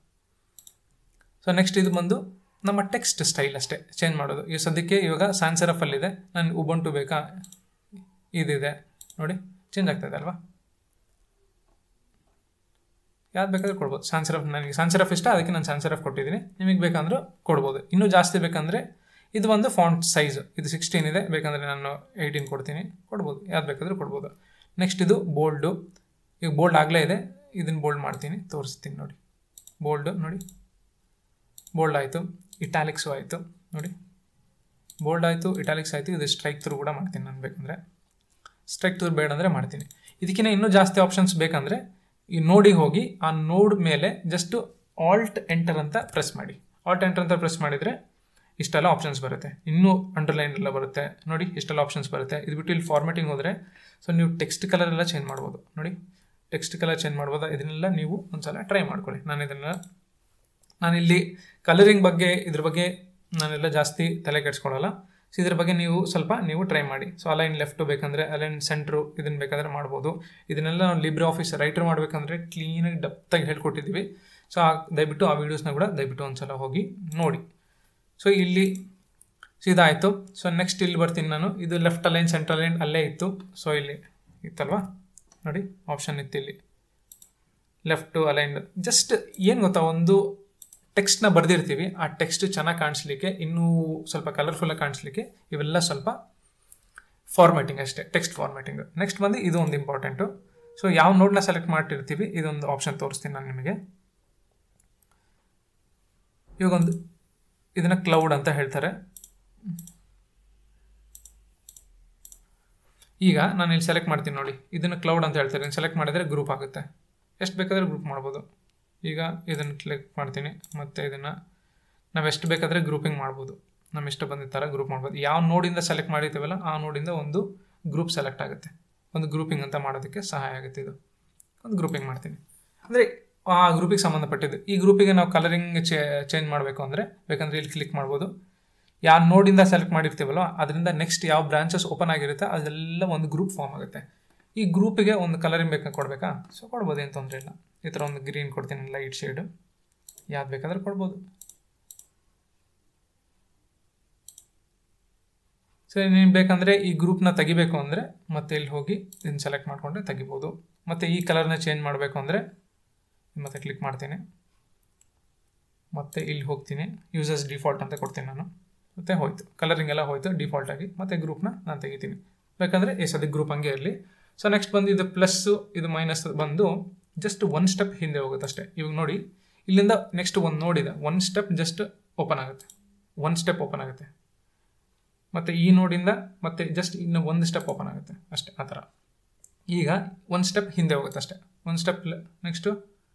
ಸೊ ನೆಕ್ಸ್ಟ್ ಇದು ಬಂದು ನಮ್ಮ ಟೆಕ್ಸ್ಟ್ ಸ್ಟೈಲ್ ಅಷ್ಟೇ ಚೇಂಜ್ ಮಾಡೋದು. ಈ ಸದ್ಯಕ್ಕೆ ಇವಾಗ ಸಾನ್ಸ್ ಸೆರಫಲ್ಲಿದೆ, ನಾನು ಉಬುಂಟು ಬೇಕಾ ಇದಿದೆ ನೋಡಿ, ಚೇಂಜ್ ಆಗ್ತಾಯಿದೆ ಅಲ್ವಾ. ಯಾವ್ದು ಬೇಕಾದ್ರೂ ಕೊಡ್ಬೋದು. ನನಗೆ ಸಾನ್ಸ್ ಸೆರಫ್ ಇಷ್ಟ, ಅದಕ್ಕೆ ನಾನು ಸಾನ್ಸ್ ಸೆರಫ್ ಕೊಟ್ಟಿದ್ದೀನಿ. ನಿಮಗೆ ಬೇಕಂದ್ರೂ ಕೊಡ್ಬೋದು. ಇನ್ನೂ ಜಾಸ್ತಿ ಬೇಕಂದರೆ ಇದು ಒಂದು ಫಾಂಟ್ ಸೈಜ್, ಇದು 16 ಇದೆ, ಬೇಕಂದರೆ ನಾನು 18 ಕೊಡ್ತೀನಿ, ಕೊಡ್ಬೋದು. ಯಾವ್ದು ಬೇಕಾದರೂ ಕೊಡ್ಬೋದು. ನೆಕ್ಸ್ಟ್ ಇದು ಬೋಲ್ಡು, ಈಗ ಬೋಲ್ಡ್ ಆಗಲೇ ಇದೆ, ಇದನ್ನು ಬೋಲ್ಡ್ ಮಾಡ್ತೀನಿ, ತೋರಿಸ್ತೀನಿ ನೋಡಿ. ಬೋಲ್ಡು ನೋಡಿ, ಬೋಲ್ಡ್ ಆಯಿತು, ಇಟಾಲಿಕ್ಸು ಆಯಿತು ನೋಡಿ, ಬೋಲ್ಡ್ ಆಯಿತು, ಇಟಾಲಿಕ್ಸ್ ಆಯಿತು. ಇದು ಸ್ಟ್ರೈಕ್ ಥ್ರೂ ಕೂಡ ಮಾಡ್ತೀನಿ ನಾನು, ಬೇಕಂದರೆ ಸ್ಟ್ರೈಕ್ ಥ್ರೂ ಬೇಡ ಅಂದರೆ ಮಾಡ್ತೀನಿ. ಇದಕ್ಕಿಂತ ಇನ್ನೂ ಜಾಸ್ತಿ ಆಪ್ಷನ್ಸ್ ಬೇಕಂದರೆ ಈ ನೋಡಿಗೆ ಹೋಗಿ ಆ ನೋಡ್ ಮೇಲೆ ಜಸ್ಟ್ ಆಲ್ಟ್ ಎಂಟರ್ ಅಂತ ಪ್ರೆಸ್ ಮಾಡಿ. ಆಲ್ಟ್ ಎಂಟರ್ ಅಂತ ಪ್ರೆಸ್ ಮಾಡಿದರೆ ಇಷ್ಟೆಲ್ಲ ಆಪ್ಷನ್ಸ್ ಬರುತ್ತೆ. ಇನ್ನೂ ಅಂಡರ್ಲೈನ್ ಎಲ್ಲ ಬರುತ್ತೆ ನೋಡಿ, ಇಷ್ಟೆಲ್ಲ ಆಪ್ಷನ್ಸ್ ಬರುತ್ತೆ. ಇದು ಬಿಟ್ಟು ಇಲ್ಲಿ ಫಾರ್ಮೆಟಿಂಗ್ ಹೋದರೆ ಸೊ ನೀವು ಟೆಕ್ಸ್ಟ್ ಕಲರ್ ಎಲ್ಲ ಚೇಂಜ್ ಮಾಡ್ಬೋದು ನೋಡಿ, ಟೆಕ್ಸ್ಟ್ ಕಲರ್ ಚೇಂಜ್ ಮಾಡ್ಬೋದು. ಇದನ್ನೆಲ್ಲ ನೀವು ಒಂದ್ಸಲ ಟ್ರೈ ಮಾಡ್ಕೊಳ್ಳಿ. ನಾನಿಲ್ಲಿ ಕಲರಿಂಗ್ ಬಗ್ಗೆ ಇದ್ರ ಬಗ್ಗೆ ನಾನೆಲ್ಲ ಜಾಸ್ತಿ ತಲೆ ಕೆಡಿಸ್ಕೊಳ್ಳಲ್ಲ. ಸೊ ಇದ್ರ ಬಗ್ಗೆ ನೀವು ಟ್ರೈ ಮಾಡಿ. ಸೊ ಅಲೈನ್ ಲೆಫ್ಟು ಬೇಕಂದರೆ, ಅಲೈನ್ ಸೆಂಟ್ರು ಇದನ್ನು ಬೇಕಾದರೆ ಮಾಡ್ಬೋದು. ಇದನ್ನೆಲ್ಲ ನಾವು ಲಿಬ್ರೆ ಆಫೀಸ್ ರೈಟರ್ ಮಾಡಬೇಕಂದ್ರೆ ಕ್ಲೀನಾಗಿ ಡೆಪ್ತಾಗಿ ಹೇಳ್ಕೊಟ್ಟಿದ್ದೀವಿ. ಸೊ ದಯವಿಟ್ಟು ಆ ವೀಡಿಯೋಸ್ನ ಕೂಡ ದಯವಿಟ್ಟು ಒಂದ್ಸಲ ಹೋಗಿ ನೋಡಿ. ಸೊ ಇಲ್ಲಿ ಇದಾಯಿತು. ಸೊ ನೆಕ್ಸ್ಟ್ ಇಲ್ಲಿ ಬರ್ತೀನಿ ನಾನು. ಇದು ಲೆಫ್ಟ್ ಅಲೈನ್, ಸೆಂಟ್ರಲ್ ಅಲೈನ್ ಅಲ್ಲೇ ಇತ್ತು. ಸೊ ಇಲ್ಲಿ ಇತ್ತಲ್ವಾ ನೋಡಿ, ಆಪ್ಷನ್ ಇತ್ತು ಇಲ್ಲಿ ಲೆಫ್ಟು ಅಲೈನ್. ಜಸ್ಟ್ ಏನು ಗೊತ್ತಾ, ಒಂದು ಟೆಕ್ಸ್ಟ್ನ ಬರೆದಿರ್ತೀವಿ, ಆ ಟೆಕ್ಸ್ಟ್ ಚೆನ್ನಾಗಿ ಕಾಣಿಸ್ಲಿಕ್ಕೆ, ಇನ್ನೂ ಸ್ವಲ್ಪ ಕಲರ್ಫುಲ್ಲಾಗಿ ಕಾಣಿಸ್ಲಿಕ್ಕೆ ಇವೆಲ್ಲ ಸ್ವಲ್ಪ ಫಾರ್ಮ್ಯಾಟಿಂಗ್ ಅಷ್ಟೇ, ಟೆಕ್ಸ್ಟ್ ಫಾರ್ಮ್ಯಾಟಿಂಗ್. ನೆಕ್ಸ್ಟ್ ಬಂದು ಇದು ಒಂದು ಇಂಪಾರ್ಟೆಂಟು. ಸೊ ಯಾವ ನೋಡ್ನ ಸೆಲೆಕ್ಟ್ ಮಾಡಿರ್ತೀವಿ ಇದೊಂದು ಆಪ್ಷನ್ ತೋರಿಸ್ತೀನಿ ನಾನು ನಿಮಗೆ. ಇವಾಗೊಂದು ಇದನ್ನು ಕ್ಲೌಡ್ ಅಂತ ಹೇಳ್ತಾರೆ. ಈಗ ನಾನು ಇಲ್ಲಿ ಸೆಲೆಕ್ಟ್ ಮಾಡ್ತೀನಿ ನೋಡಿ, ಇದನ್ನು ಕ್ಲೌಡ್ ಅಂತ ಹೇಳ್ತಾರೆ. ಸೆಲೆಕ್ಟ್ ಮಾಡಿದರೆ ಗ್ರೂಪ್ ಆಗುತ್ತೆ, ಎಷ್ಟು ಬೇಕಾದರೆ ಗ್ರೂಪ್ ಮಾಡ್ಬೋದು. ಈಗ ಇದನ್ನು ಕ್ಲಿಕ್ ಮಾಡ್ತೀನಿ, ಮತ್ತು ಇದನ್ನು ನಾವು ಎಷ್ಟು ಬೇಕಾದರೆ ಗ್ರೂಪಿಂಗ್ ಮಾಡ್ಬೋದು, ನಮ್ಮ ಇಷ್ಟ ಬಂದಿದ್ದ ಥರ ಗ್ರೂಪ್ ಮಾಡ್ಬೋದು. ಯಾವ ನೋಡಿಂದ ಸೆಲೆಕ್ಟ್ ಮಾಡಿರ್ತೀವಲ್ಲ ಆ ನೋಡಿಂದ ಒಂದು ಗ್ರೂಪ್ ಸೆಲೆಕ್ಟ್ ಆಗುತ್ತೆ, ಒಂದು ಗ್ರೂಪಿಂಗ್ ಅಂತ ಮಾಡೋದಕ್ಕೆ ಸಹಾಯ ಆಗುತ್ತೆ. ಇದು ಒಂದು ಗ್ರೂಪಿಂಗ್ ಮಾಡ್ತೀನಿ ಅಂದರೆ ಆ ಗ್ರೂಪಿಗೆ ಸಂಬಂಧಪಟ್ಟಿದ್ದು. ಈ ಗ್ರೂಪಿಗೆ ನಾವು ಕಲರಿಂಗ್ ಚೇಂಜ್ ಮಾಡಬೇಕು ಅಂದರೆ ಬೇಕಂದರೆ ಇಲ್ಲಿ ಕ್ಲಿಕ್ ಮಾಡ್ಬೋದು. ಯಾವ ನೋಡಿಂದ ಸೆಲೆಕ್ಟ್ ಮಾಡಿರ್ತೀವಲ್ಲ ಅದರಿಂದ ನೆಕ್ಸ್ಟ್ ಯಾವ ಬ್ರಾಂಚಸ್ ಓಪನ್ ಆಗಿರುತ್ತೆ ಅದೆಲ್ಲ ಒಂದು ಗ್ರೂಪ್ ಫಾರ್ಮ್ ಆಗುತ್ತೆ. ಈ ಗ್ರೂಪಿಗೆ ಒಂದು ಕಲರಿಂಗ್ ಕೊಡಬೇಕಾ, ಸೊ ಕೊಡ್ಬೋದು, ಏನು ತೊಂದರೆ ಇಲ್ಲ. ಈ ಥರ ಒಂದು ಗ್ರೀನ್ ಕೊಡ್ತೀನಿ, ಲೈಟ್ ಶೇಡು, ಯಾವ್ದು ಬೇಕಾದ್ರೆ ಕೊಡ್ಬೋದು. ಸೊ ನೀವು ಬೇಕಂದರೆ ಈ ಗ್ರೂಪ್ನ ತೆಗಿಬೇಕು ಅಂದರೆ ಮತ್ತೆ ಇಲ್ಲಿ ಹೋಗಿ ಇದನ್ನು ಸೆಲೆಕ್ಟ್ ಮಾಡಿಕೊಂಡ್ರೆ ತೆಗಿಬೋದು. ಮತ್ತು ಈ ಕಲರ್ನ ಚೇಂಜ್ ಮಾಡಬೇಕು ಅಂದರೆ ಮತ್ತೆ ಕ್ಲಿಕ್ ಮಾಡ್ತೀನಿ, ಮತ್ತು ಇಲ್ಲಿ ಹೋಗ್ತೀನಿ, ಯೂಸರ್ಸ್ ಡಿಫಾಲ್ಟ್ ಅಂತ ಕೊಡ್ತೀನಿ ನಾನು, ಮತ್ತು ಹೋಯ್ತು ಕಲರಿಂಗ್ ಎಲ್ಲ ಹೋಯ್ತು ಡಿಫಾಲ್ಟಾಗಿ. ಮತ್ತು ಗ್ರೂಪ್ನ ನಾನು ತೆಗಿತೀನಿ, ಬೇಕಂದರೆ ಈ ಸದ್ಯ ಗ್ರೂಪ್ ಹಂಗೆ ಇರಲಿ. ಸೊ ನೆಕ್ಸ್ಟ್ ಬಂದು ಇದು ಪ್ಲಸ್ಸು ಇದು ಮೈನಸ್ ಬಂದು ಜಸ್ಟ್ ಒಂದು ಸ್ಟೆಪ್ ಹಿಂದೆ ಹೋಗುತ್ತೆ ಅಷ್ಟೇ. ಇವಾಗ ನೋಡಿ ಇಲ್ಲಿಂದ ನೆಕ್ಸ್ಟ್ ಒಂದು ನೋಡಿದೆ, ಒಂದು ಸ್ಟೆಪ್ ಜಸ್ಟ್ ಓಪನ್ ಆಗುತ್ತೆ, ಒಂದು ಸ್ಟೆಪ್ ಓಪನ್ ಆಗುತ್ತೆ. ಮತ್ತು ಈ ನೋಡಿಂದ ಮತ್ತೆ ಜಸ್ಟ್ ಇನ್ನು ಒಂದು ಸ್ಟೆಪ್ ಓಪನ್ ಆಗುತ್ತೆ ಅಷ್ಟೇ. ಆ ಥರ ಈಗ ಒಂದು ಸ್ಟೆಪ್ ಹಿಂದೆ ಹೋಗುತ್ತೆ ಅಷ್ಟೇ. ಒಂದು ಸ್ಟೆಪ್ ನೆಕ್ಸ್ಟು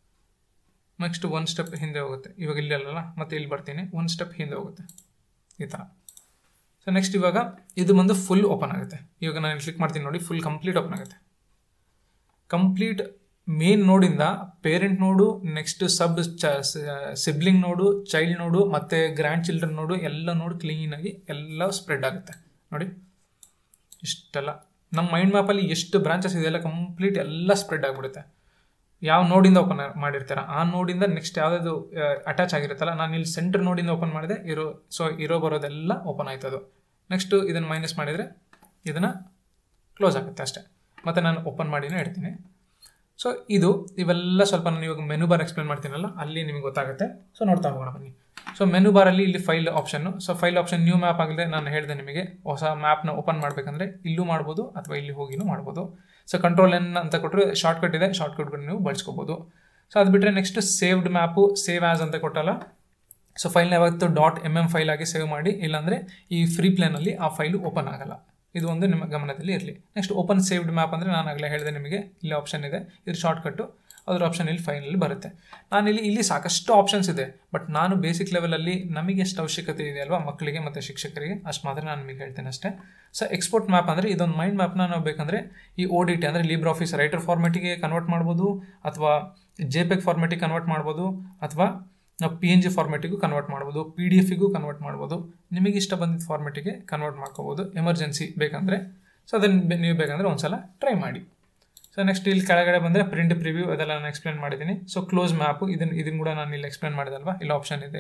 ಒಂದು ಸ್ಟೆಪ್ ಹಿಂದೆ ಹೋಗುತ್ತೆ. ಇವಾಗ ಇಲ್ಲಿ ಅಲ್ಲಲ್ಲ, ಮತ್ತೆ ಇಲ್ಲಿ ಬರ್ತೀನಿ, ಒಂದು ಸ್ಟೆಪ್ ಹಿಂದೆ ಹೋಗುತ್ತೆ ಈ ಥರ. ಸೊ ನೆಕ್ಸ್ಟ್ ಇವಾಗ ಇದು ಬಂದು ಫುಲ್ ಓಪನ್ ಆಗುತ್ತೆ. ಇವಾಗ ನಾನು ಕ್ಲಿಕ್ ಮಾಡ್ತೀನಿ ನೋಡಿ, ಫುಲ್ ಕಂಪ್ಲೀಟ್ ಓಪನ್ ಆಗುತ್ತೆ. ಕಂಪ್ಲೀಟ್ ಮೇನ್ ನೋಡಿಂದ parent node, next sibling node, child node, ಮತ್ತು ಗ್ರ್ಯಾಂಡ್ ಚಿಲ್ಡ್ರನ್ ನೋಡು, ಎಲ್ಲ ನೋಡು ಕ್ಲೀನಾಗಿ ಎಲ್ಲ ಸ್ಪ್ರೆಡ್ ಆಗುತ್ತೆ ನೋಡಿ. ಇಷ್ಟೆಲ್ಲ ನಮ್ಮ ಮೈಂಡ್ ಮ್ಯಾಪಲ್ಲಿ ಎಷ್ಟು ಬ್ರಾಂಚಸ್ ಇದೆಯಲ್ಲ ಕಂಪ್ಲೀಟ್ ಎಲ್ಲ ಸ್ಪ್ರೆಡ್ ಆಗಿಬಿಡುತ್ತೆ. ಯಾವ ನೋಡಿಂದ ಓಪನ್ ಮಾಡಿರ್ತೀರ ಆ ನೋಡಿಂದ ನೆಕ್ಸ್ಟ್ ಯಾವುದಾದ್ರು ಅಟ್ಯಾಚ್ ಆಗಿರುತ್ತಲ್ಲ, ನಾನು ಇಲ್ಲಿ ಸೆಂಟರ್ ನೋಡಿಂದ ಓಪನ್ ಮಾಡಿದೆ, ಇರೋ ಬರೋದೆಲ್ಲ ಓಪನ್ ಆಯ್ತದು. ನೆಕ್ಸ್ಟು ಇದನ್ನು ಮೈನಸ್ ಮಾಡಿದರೆ ಇದನ್ನು ಕ್ಲೋಸ್ ಆಗುತ್ತೆ ಅಷ್ಟೇ. ಮತ್ತು ನಾನು ಓಪನ್ ಮಾಡಿನೇ ಇಡ್ತೀನಿ. ಸೊ ಇವೆಲ್ಲ ಸ್ವಲ್ಪ ನಾನು ಇವಾಗ ಮೆನು ಬಾರ್ ಎಕ್ಸ್ಪ್ಲೇನ್ ಮಾಡ್ತೀನಲ್ಲ, ಅಲ್ಲಿ ನಿಮಗೆ ಗೊತ್ತಾಗುತ್ತೆ. ಸೊ ನೋಡ್ತಾ ಹೋಗೋಣ ಬನ್ನಿ. ಸೊ ಮೆನು ಬಾರಲ್ಲಿ ಇಲ್ಲಿ ಫೈಲ್ ಆಪ್ಷನ್ನು. So file option new map ಆಗಲಿ, ನಾನು ಹೇಳಿದೆ ನಿಮಗೆ ಹೊಸ ಮ್ಯಾಪ್ನ ಓಪನ್ ಮಾಡಬೇಕಂದ್ರೆ ಇಲ್ಲೂ ಮಾಡ್ಬೋದು ಅಥವಾ ಇಲ್ಲಿ ಹೋಗಿನೂ ಮಾಡ್ಬೋದು. ಸೊ ಕಂಟ್ರೋಲ್ ಎನ್ ಅಂತ ಕೊಟ್ಟರೆ ಶಾರ್ಟ್ಕಟ್ ಇದೆ, ಶಾರ್ಟ್ಕಟ್ಗಳು ನೀವು ಬಳಸ್ಕೋಬೋದು. ಸೊ ಅದು ಬಿಟ್ಟರೆ next saved map, save as ಅಂತ ಕೊಟ್ಟಲ್ಲ. ಸೊ ಫೈಲ್ನ ಯಾವತ್ತು .mm ಫೈಲ್ ಆಗಿ ಸೇವ್ ಮಾಡಿ, ಇಲ್ಲಾಂದರೆ ಈ ಫ್ರೀ ಪ್ಲೇನಲ್ಲಿ ಆ ಫೈಲು ಓಪನ್ ಆಗಲ್ಲ. ಇದು ಒಂದು ನಿಮ್ಮ ಗಮನದಲ್ಲಿ ಇರಲಿ. ನೆಕ್ಸ್ಟ್ ಓಪನ್ ಸೇವ್ಡ್ ಮ್ಯಾಪ್ ಅಂದರೆ ನಾನು ಆಗಲೇ ಹೇಳಿದೆ ನಿಮಗೆ, ಇಲ್ಲಿ ಆಪ್ಷನ್ ಇದೆ, ಇದು ಶಾರ್ಟ್ಕಟ್ಟು, ಅದರ ಆಪ್ಷನ್ ಇಲ್ಲಿ ಫೈನಲ್ಲಿ ಬರುತ್ತೆ. ಇಲ್ಲಿ ಸಾಕಷ್ಟು ಆಪ್ಷನ್ಸ್ ಇದೆ, ಬಟ್ ನಾನು ಬೇಸಿಕ್ ಲೆವೆಲಲ್ಲಿ ನಮಗೆ ಎಷ್ಟು ಅವಶ್ಯಕತೆ ಇದೆ ಅಲ್ವಾ ಮಕ್ಕಳಿಗೆ ಮತ್ತು ಶಿಕ್ಷಕರಿಗೆ ಅಷ್ಟು ಮಾತ್ರ ನಾನು ನಿಮಗೆ ಹೇಳ್ತೇನೆ ಅಷ್ಟೇ. ಸೊ ಎಕ್ಸ್ಪೋರ್ಟ್ ಮ್ಯಾಪ್ ಅಂದರೆ ಇದೊಂದು ಮೈಂಡ್ ಮ್ಯಾಪ್ನ ನಾವು ಬೇಕಂದರೆ ಈ ODT ಅಂದರೆ ಲೀಬ್ರೆ ಆಫೀಸ್ ರೈಟರ್ ಫಾರ್ಮೆಟಿಗೆ ಕನ್ವರ್ಟ್ ಮಾಡ್ಬೋದು, ಅಥವಾ JPEG ಫಾರ್ಮೆಟಿಗೆ ಕನ್ವರ್ಟ್ ಮಾಡ್ಬೋದು, ಅಥವಾ ನಾವು PNG ಫಾರ್ಮೆಟಿಗೂ ಕನ್ವರ್ಟ್ ಮಾಡ್ಬೋದು, PDF-ಗೂ ಕನ್ವರ್ಟ್ ಮಾಡ್ಬೋದು. ನಿಮಗೆ ಇಷ್ಟ ಬಂದಿದ್ದ ಫಾರ್ಮೆಟಿಗೆ ಕನ್ವರ್ಟ್ ಮಾಡ್ಕೋಬೋದು ಎಮರ್ಜೆನ್ಸಿ ಬೇಕಂದರೆ. ಸೊ ಅದನ್ನು ನೀವು ಬೇಕಂದರೆ ಒಂದ್ಸಲ ಟ್ರೈ ಮಾಡಿ. ಸೊ ನೆಕ್ಸ್ಟ್ ಇಲ್ಲಿ ಕೆಳಗಡೆ ಬಂದರೆ ಪ್ರಿಂಟ್ ಪ್ರಿವ್ಯೂ, ಅದೆಲ್ಲ ನಾನು ಎಕ್ಸ್ಪ್ಲೇನ್ ಮಾಡಿದ್ದೀನಿ. ಸೊ ಕ್ಲೋಸ್ ಮ್ಯಾಪು ಇದನ್ನು ಕೂಡ ನಾನು ಇಲ್ಲಿ ಎಕ್ಸ್ಪ್ಲೇನ್ ಮಾಡಿದಲ್ವಾ, ಇಲ್ಲಿ ಆಪ್ಷನ್ ಇದೆ,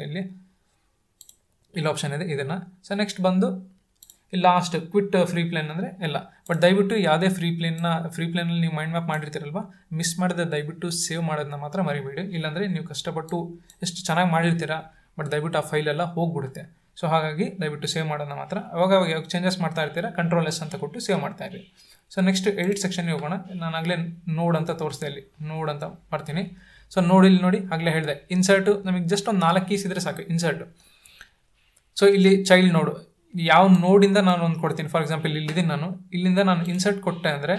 ಇಲ್ಲಿ ಆಪ್ಷನ್ ಇದೆ ಇದನ್ನು. ಸೊ ನೆಕ್ಸ್ಟ್ ಬಂದು ಇಲ್ಲಿ ಲಾಸ್ಟ್ ಕ್ವಿಟ್ ಫ್ರೀ ಪ್ಲೇನ್ ಅಂದರೆ ಎಲ್ಲ. ಬಟ್ ದಯವಿಟ್ಟು ಯಾವುದೇ ಫ್ರೀ ಪ್ಲೇನಲ್ಲಿ ನೀವು ಮೈಂಡ್ ಮ್ಯಾಪ್ ಮಾಡಿರ್ತೀರಲ್ವ, ಮಿಸ್ ಮಾಡಿದ್ರೆ ದಯವಿಟ್ಟು ಸೇವ್ ಮಾಡೋದನ್ನ ಮಾತ್ರ ಮರಿಬೇಡಿ. ಇಲ್ಲಾಂದರೆ ನೀವು ಕಷ್ಟಪಟ್ಟು ಎಷ್ಟು ಚೆನ್ನಾಗಿ ಮಾಡಿರ್ತೀರಾ, ಬಟ್ ದಯವಿಟ್ಟು ಆ ಫೈಲೆಲ್ಲ ಹೋಗ್ಬಿಡುತ್ತೆ. ಸೊ ಹಾಗಾಗಿ ದಯವಿಟ್ಟು ಸೇವ್ ಮಾಡೋದನ್ನ ಮಾತ್ರ ಅವಾಗ ಯಾವಾಗ ಚೇಂಜಸ್ ಮಾಡ್ತಾ ಇರ್ತೀರಾ ಕಂಟ್ರೋಲ್ ಎಸ್ ಅಂತ ಕೊಟ್ಟು ಸೇವ್ ಮಾಡ್ತಾ ಇರಿ. ಸೊ ನೆಕ್ಸ್ಟ್ ಎಡಿಟ್ ಸೆಕ್ಷನ್ಗೆ ಹೋಗೋಣ. ನಾನು ಆಗಲೇ ನೋಡ್ ಅಂತ ತೋರಿಸ್ದೆ, ಇಲ್ಲಿ ನೋಡ್ ಅಂತ ಬರ್ತೀನಿ. ಸೊ ಇಲ್ಲಿ ನೋಡಿ ಆಗಲೇ ಹೇಳಿದೆ, ಇನ್ಸರ್ಟು ನಮಗೆ ಜಸ್ಟ್ ಒಂದು 4 ಕೀಸ್ ಇದ್ರೆ ಸಾಕು ಇನ್ಸರ್ಟು. ಸೊ ಇಲ್ಲಿ ಚೈಲ್ಡ್ ನೋಡು, ಯಾವ ನೋಡಿಂದ ನಾನು ಒಂದು ಕೊಡ್ತೀನಿ. ಫಾರ್ ಎಕ್ಸಾಂಪಲ್ ಇಲ್ಲಿದ್ದೀನಿ ನಾನು, ಇಲ್ಲಿಂದ ನಾನು ಇನ್ಸರ್ಟ್ ಕೊಟ್ಟೆ ಅಂದರೆ